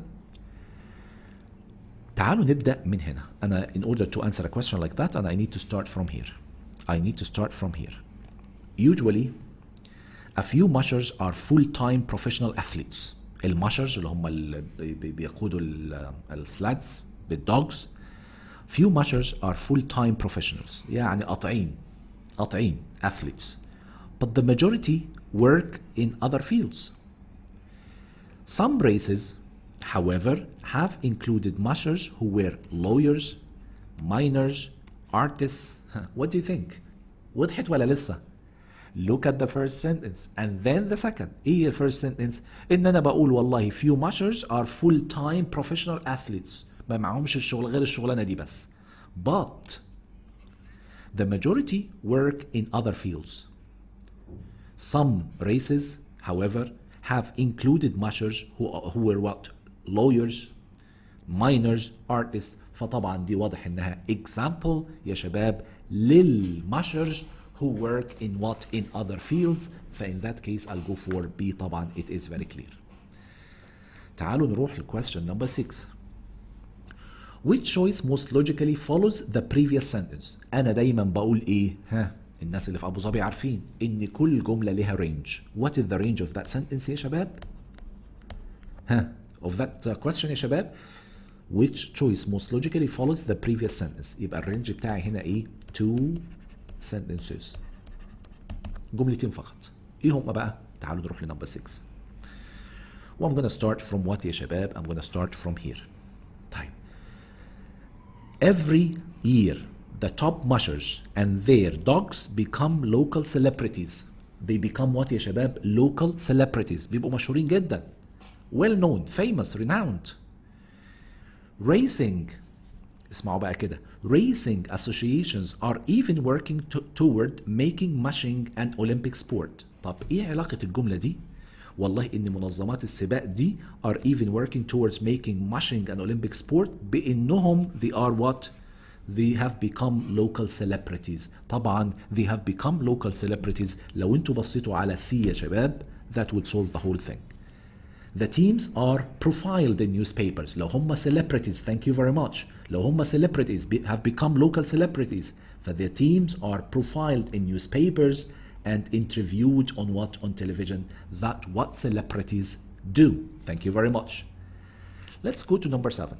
تعالوا نبدأ من هنا. أنا in order to answer a question like that and I need to start from here. I need to start from here. Usually a few mushers are full-time professional athletes. المشرز اللي هم اللي بيقودوا السلادز بالدوجز. Few mushers are full-time professionals. يعني قاطعين قاطعين athletes. But the majority work in other fields. Some races, however, have included mushers who were lawyers, miners, artists. What do you think? وضحت ولا لسه؟ Look at the first sentence and then the second. إيه ال first sentence؟ إن أنا بقول والله few mushers are full-time professional athletes. ما معهمش الشغل غير الشغلانة دي بس. But the majority work in other fields. Some races, however, have included mushers who, who were what? Lawyers, miners, artists. فطبعا دي واضح انها example يا شباب للmushers who work in what? In other fields. ف in that case I'll go for B طبعا. It is very clear. تعالوا نروح ل question number six. Which choice most logically follows the previous sentence؟ أنا دايما بقول إيه؟ ها الناس اللي في أبو ظبي عارفين إن كل جملة لها range. What is the range of that sentence يا شباب؟ ها of that question يا شباب؟ Which choice most logically follows the previous sentence؟ يبقى الرينج بتاعي هنا إيه؟ two sentences. جملتين فقط. إيه هم بقى؟ تعالوا نروح لنمبر six. و I'm gonna start from what يا شباب؟ I'm gonna start from here. طيب. Every year the top mushers and their dogs become local celebrities. They become what يا شباب؟ local celebrities. بيبقوا مشهورين جدا. Well known, famous, renowned. Racing. اسمعوا بقى كده. Racing associations are even working to toward making mushing an Olympic sport. طب ايه علاقة الجملة دي؟ والله ان منظمات السباق دي are even working towards making mushing an Olympic sport بانهم they are what? They have become local celebrities. طبعا they have become local celebrities. لو انتوا بصيتوا على C يا شباب that would solve the whole thing. The teams are profiled in newspapers. لو هم celebrities, thank you very much. لو هم celebrities be, have become local celebrities. For the teams are profiled in newspapers and interviewed on what? On television. That what celebrities do. Thank you very much. Let's go to number seven.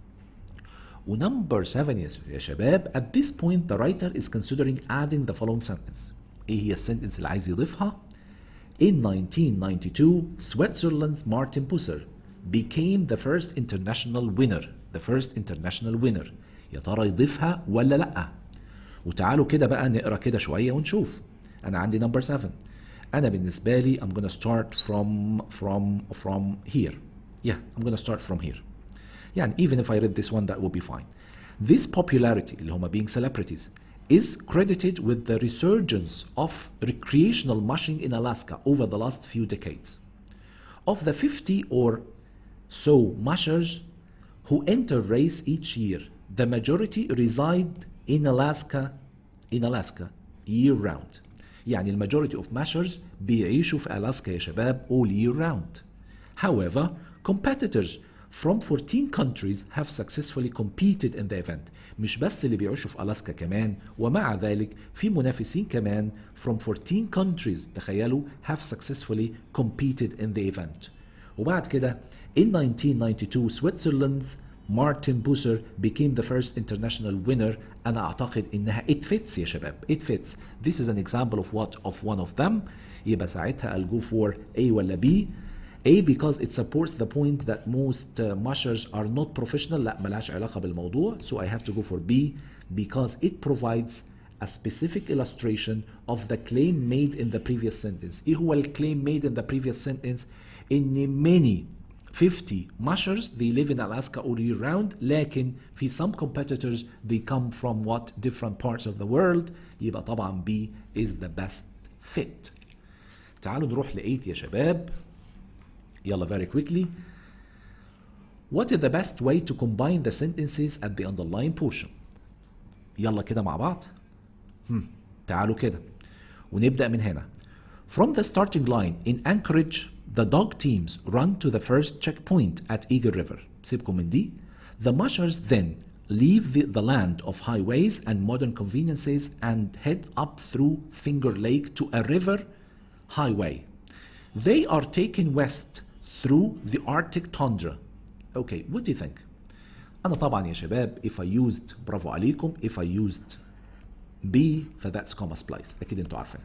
ونمبر seven يا شباب, at this point the writer is considering adding the following sentence. ايه هي السنتنس اللي عايز يضيفها؟ In nineteen ninety-two, Switzerland's Martin Busser became the first international winner. The first international winner. يا ترى يضيفها ولا لأ؟ وتعالوا كده بقى نقرا كده شوية ونشوف. أنا عندي number seven. أنا بالنسبة لي I'm gonna start from from from here. Yeah, I'm gonna start from here. يعني even if I read this one that will be fine. This popularity اللي هم being celebrities is credited with the resurgence of recreational mushing in Alaska over the last few decades. Of the fifty or so mushers who enter race each year, the majority reside in Alaska in Alaska year round. يعني the majority of mushers بيعيشوا في ألاسكا يا شباب all year round. However, competitors from fourteen countries have successfully competed in the event. مش بس اللي بيعيشوا في ألاسكا كمان, ومع ذلك في منافسين كمان from fourteen countries, تخيلوا, have successfully competed in the event. وبعد كده in nineteen ninety-two Switzerland's Martin Busser became the first international winner. أنا أعتقد إنها it fits يا شباب, it fits. This is an example of what? Of one of them. يبقى ساعتها I'll go for A ولا B. A because it supports the point that most uh, mushers are not professional. لا ملهاش علاقة بالموضوع. So I have to go for B because it provides a specific illustration of the claim made in the previous sentence. إيه هو الclaim made in the previous sentence؟ إن many fifty mushers they live in Alaska all year round, لكن في some competitors they come from what? Different parts of the world. يبقى طبعا B is the best fit. تعالوا نروح ل eight يا شباب. يلا very quickly. What is the best way to combine the sentences at the underlying portion؟ يلا كده مع بعض. هم. تعالوا كده ونبدأ من هنا. From the starting line in Anchorage, the dog teams run to the first checkpoint at Eagle River. سيبكم من دي. The mushers then leave the, the land of highways and modern conveniences and head up through Finger Lake to a river highway. They are taken west through the Arctic tundra. Okay, what do you think? أنا طبعا يا شباب if I used برافو عليكم if I used B فذاتس comma splice. أكيد أنتوا عارفينها.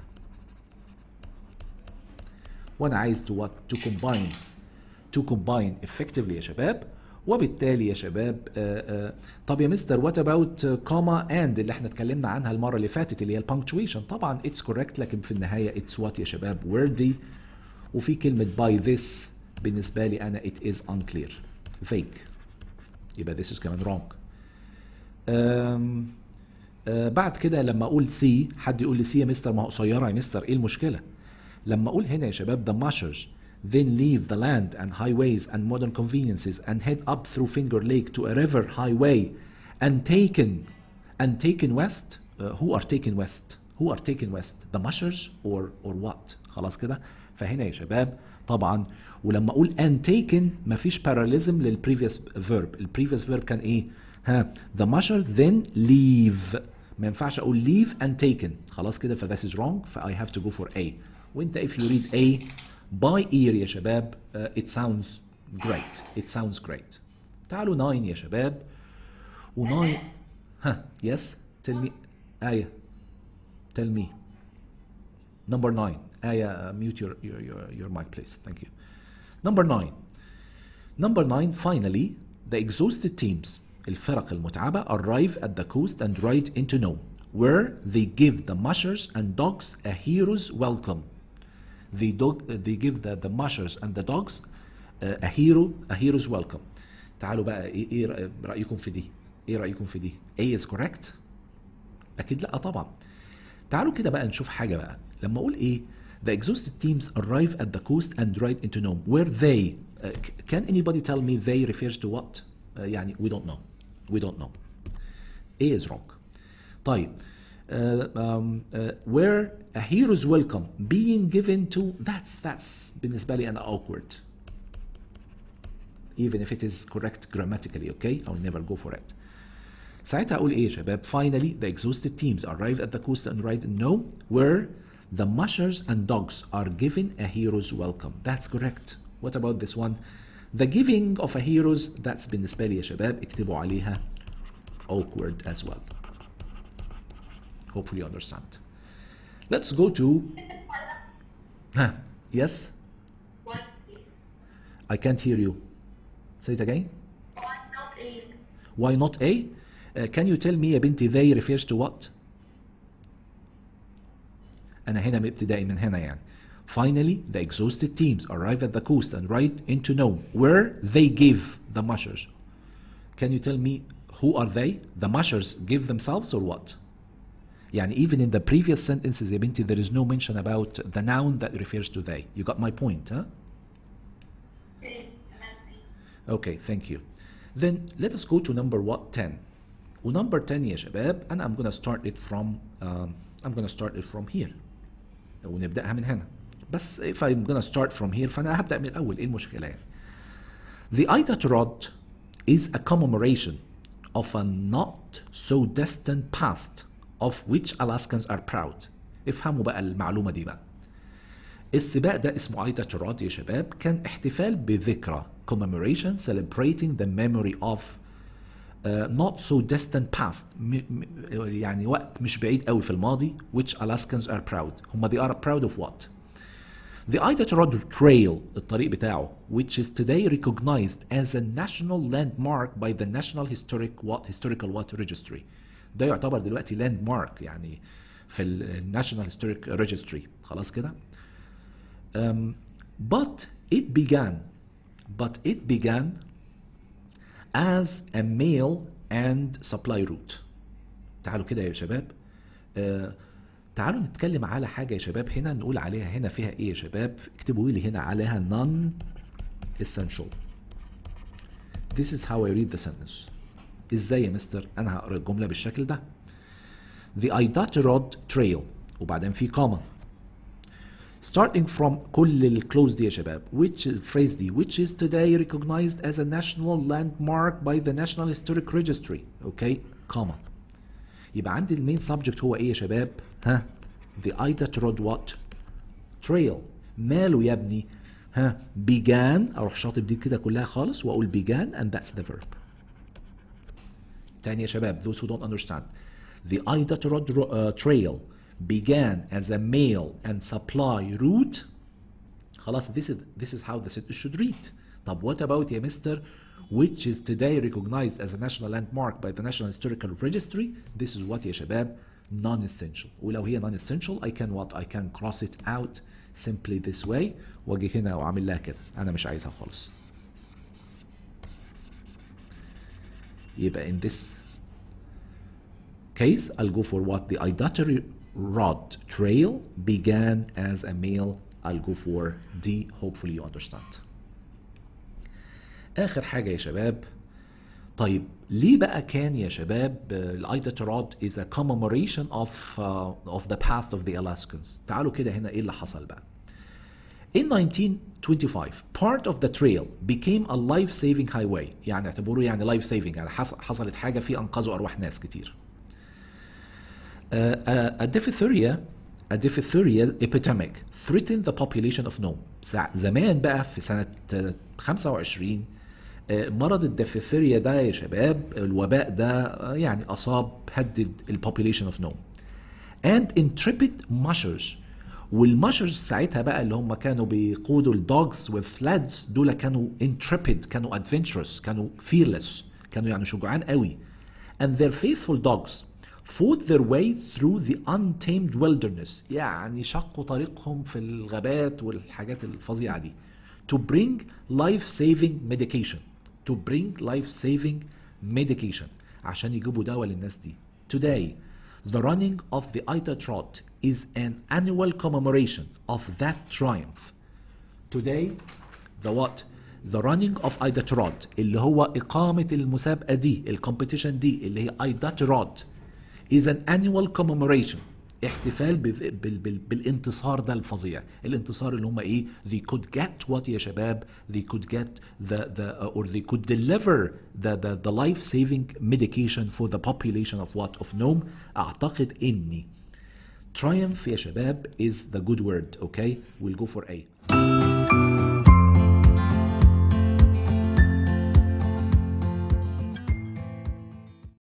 وأنا عايز to what? To combine to combine effectively يا شباب. وبالتالي يا شباب آآ آآ طب يا مستر what about comma and اللي احنا اتكلمنا عنها المرة اللي فاتت اللي هي البانكتويشن. طبعا it's correct لكن في النهاية it's what يا شباب wordy. وفي كلمة by this بالنسبة لي أنا it is unclear vague. يبقى this is كمان wrong. أم أه بعد كده لما أقول سي حد يقول لي سي يا مستر ما هو قصيرة يا مستر إيه المشكلة؟ لما أقول هنا يا شباب the mushers then leave the land and highways and modern conveniences and head up through Finger Lake to a river highway and taken and taken west. uh, who are taken west? who are taken west? the mushers or or what؟ خلاص كده. فهنا يا شباب طبعا ولما اقول and taken مفيش parallelism للprevious verb. الprevious verb كان ايه؟ ها the mushers then leave. ما ينفعش اقول leave and taken. خلاص كده ف this is wrong ف I have to go for A. وانت if you read A by ear يا شباب uh, it sounds great. it sounds great. تعالوا nine يا شباب. و nine ها yes tell me آية tell me number nine. آية uh, mute your, your your your mic please. Thank you. Number nine. Number nine finally the exhausted teams الفرق المتعبة arrive at the coast and ride into Nome where they give the mushers and dogs a hero's welcome. They, dog, they give the, the mushers and the dogs uh, a hero a hero's welcome. تعالوا بقى ايه, إيه رأيكم في دي؟ ايه رأيكم في دي؟ A is correct؟ أكيد لأ طبعا. تعالوا كده بقى نشوف حاجة بقى. لما أقول إيه the exhausted teams arrive at the coast and ride into Nome where they uh, can anybody tell me they refers to what? uh, يعني we don't know we don't know. A is wrong. طيب um, uh, where a hero's welcome being given to, that's that's بالنسبة لي أنا awkward. Even if it is correct grammatically, okay? I'll never go for it. ساعتها أقول إيه يا شباب؟ Finally, the exhausted teams arrived at the coast and right no, where the mushers and dogs are given a hero's welcome. That's correct. What about this one? The giving of a hero's, that's بالنسبة لي يا شباب اكتبوا عليها awkward as well. Hopefully you understand. Let's go to huh. Yes? What? I can't hear you. Say it again. Why not A? Why not A? Uh, can you tell me يا بنتي they refers to what? أنا هنا ابتدائي من هنا يعني. Finally, the exhausted teams arrive at the coast and ride into Nome, where they give the mushers. Can you tell me who are they? The mushers give themselves or what? يعني even in the previous sentences يا بنتي there is no mention about the noun that refers to they. You got my point, huh? Okay, thank you. Then let us go to number what? ten. ونمبر ten يا شباب أنا I'm gonna start it from um, I'm gonna start it from here. ونبدأها من هنا. بس if I'm gonna start from here فأنا هبدأ من الأول. إيه المشكلة يعني؟ The Iditarod is a commemoration of a not so distant past of which Alaskans are proud. افهموا بقى المعلومة دي بقى. السباق ده اسمه Iditarod يا شباب كان احتفال بذكرى commemoration celebrating the memory of uh, not so distant past يعني وقت مش بعيد قوي في الماضي which Alaskans are proud. هم they are proud of what? The Iditarod Trail الطريق بتاعه which is today recognized as a national landmark by the National Historic what Historical what Registry. ده يعتبر دلوقتي landmark يعني في ال National Historic Registry. خلاص كده؟ Um, but it began but it began as a mail and supply route. تعالوا كده يا شباب uh, تعالوا نتكلم على حاجة يا شباب هنا نقول عليها هنا فيها ايه يا شباب اكتبوا لي هنا عليها non essential. This is how I read the sentence. ازاي يا مستر انا هقرا الجملة بالشكل ده. The Iditarod Trail وبعدين في comma starting from كل الكلوز دي يا شباب which phrase دي which is today recognized as a national landmark by the National Historic Registry. okay comma يبقى عندي المين subject هو ايه يا شباب؟ ها the Iditarod what trail. ماله يا ابني؟ ها began اروح شاطب دي كده كلها خالص واقول began and that's the verb. تاني يا شباب those who don't understand the Iditarod uh, trail began as a mail and supply route. خلاص this is this is how the sentence should read. طب what about يا مستر which is today recognized as a national landmark by the National Historical Registry. This is what يا شباب non-essential. ولو هي non-essential I can what I can cross it out simply this way واجي هنا واعمل لها كده انا مش عايزها خالص. يبقى in this case I'll go for what the Iditarod Trail began as a mail. I'll go for D. Hopefully you understand. آخر حاجة يا شباب طيب ليه بقى كان يا شباب ال Iditarod is a commemoration of uh, of the past of the Alaskans. تعالوا كده هنا ايه اللي حصل بقى. In nineteen twenty-five part of the trail became a life-saving highway. يعني اعتبروه يعني life saving يعني حصلت حاجة في أنقذوا أرواح ناس كتير. Uh, a, a diphtheria a diphtheria epidemic threatened the population of Nome. زمان بقى في سنة خمسة وعشرين مرض الديفثيريا ده يا شباب الوباء ده يعني أصاب هدد البوبوليشن اوف نوم. and intrepid mushers والماشرز ساعتها بقى اللي هم كانوا بيقودوا الدوجز والفلادز دول كانوا intrepid كانوا adventurous كانوا fearless كانوا يعني شجعان قوي. and their faithful dogs fought their way through the untamed wilderness يعني شقوا طريقهم في الغابات والحاجات الفظيعة دي to bring life-saving medication to bring life-saving medication عشان يجيبوا دواء للناس دي. Today the running of the Iditarod is an annual commemoration of that triumph. Today the what? The running of Iditarod اللي هو إقامة المسابقة دي الcompetition دي اللي هي Iditarod is an annual commemoration. احتفال بال بال بال بالانتصار ده الفظيع. الانتصار اللي هم ايه؟ they could get what يا شباب؟ they could get the the uh, or they could deliver the the the life saving medication for the population of what? of Nome. اعتقد اني triumph يا شباب is the good word. okay, we'll go for A.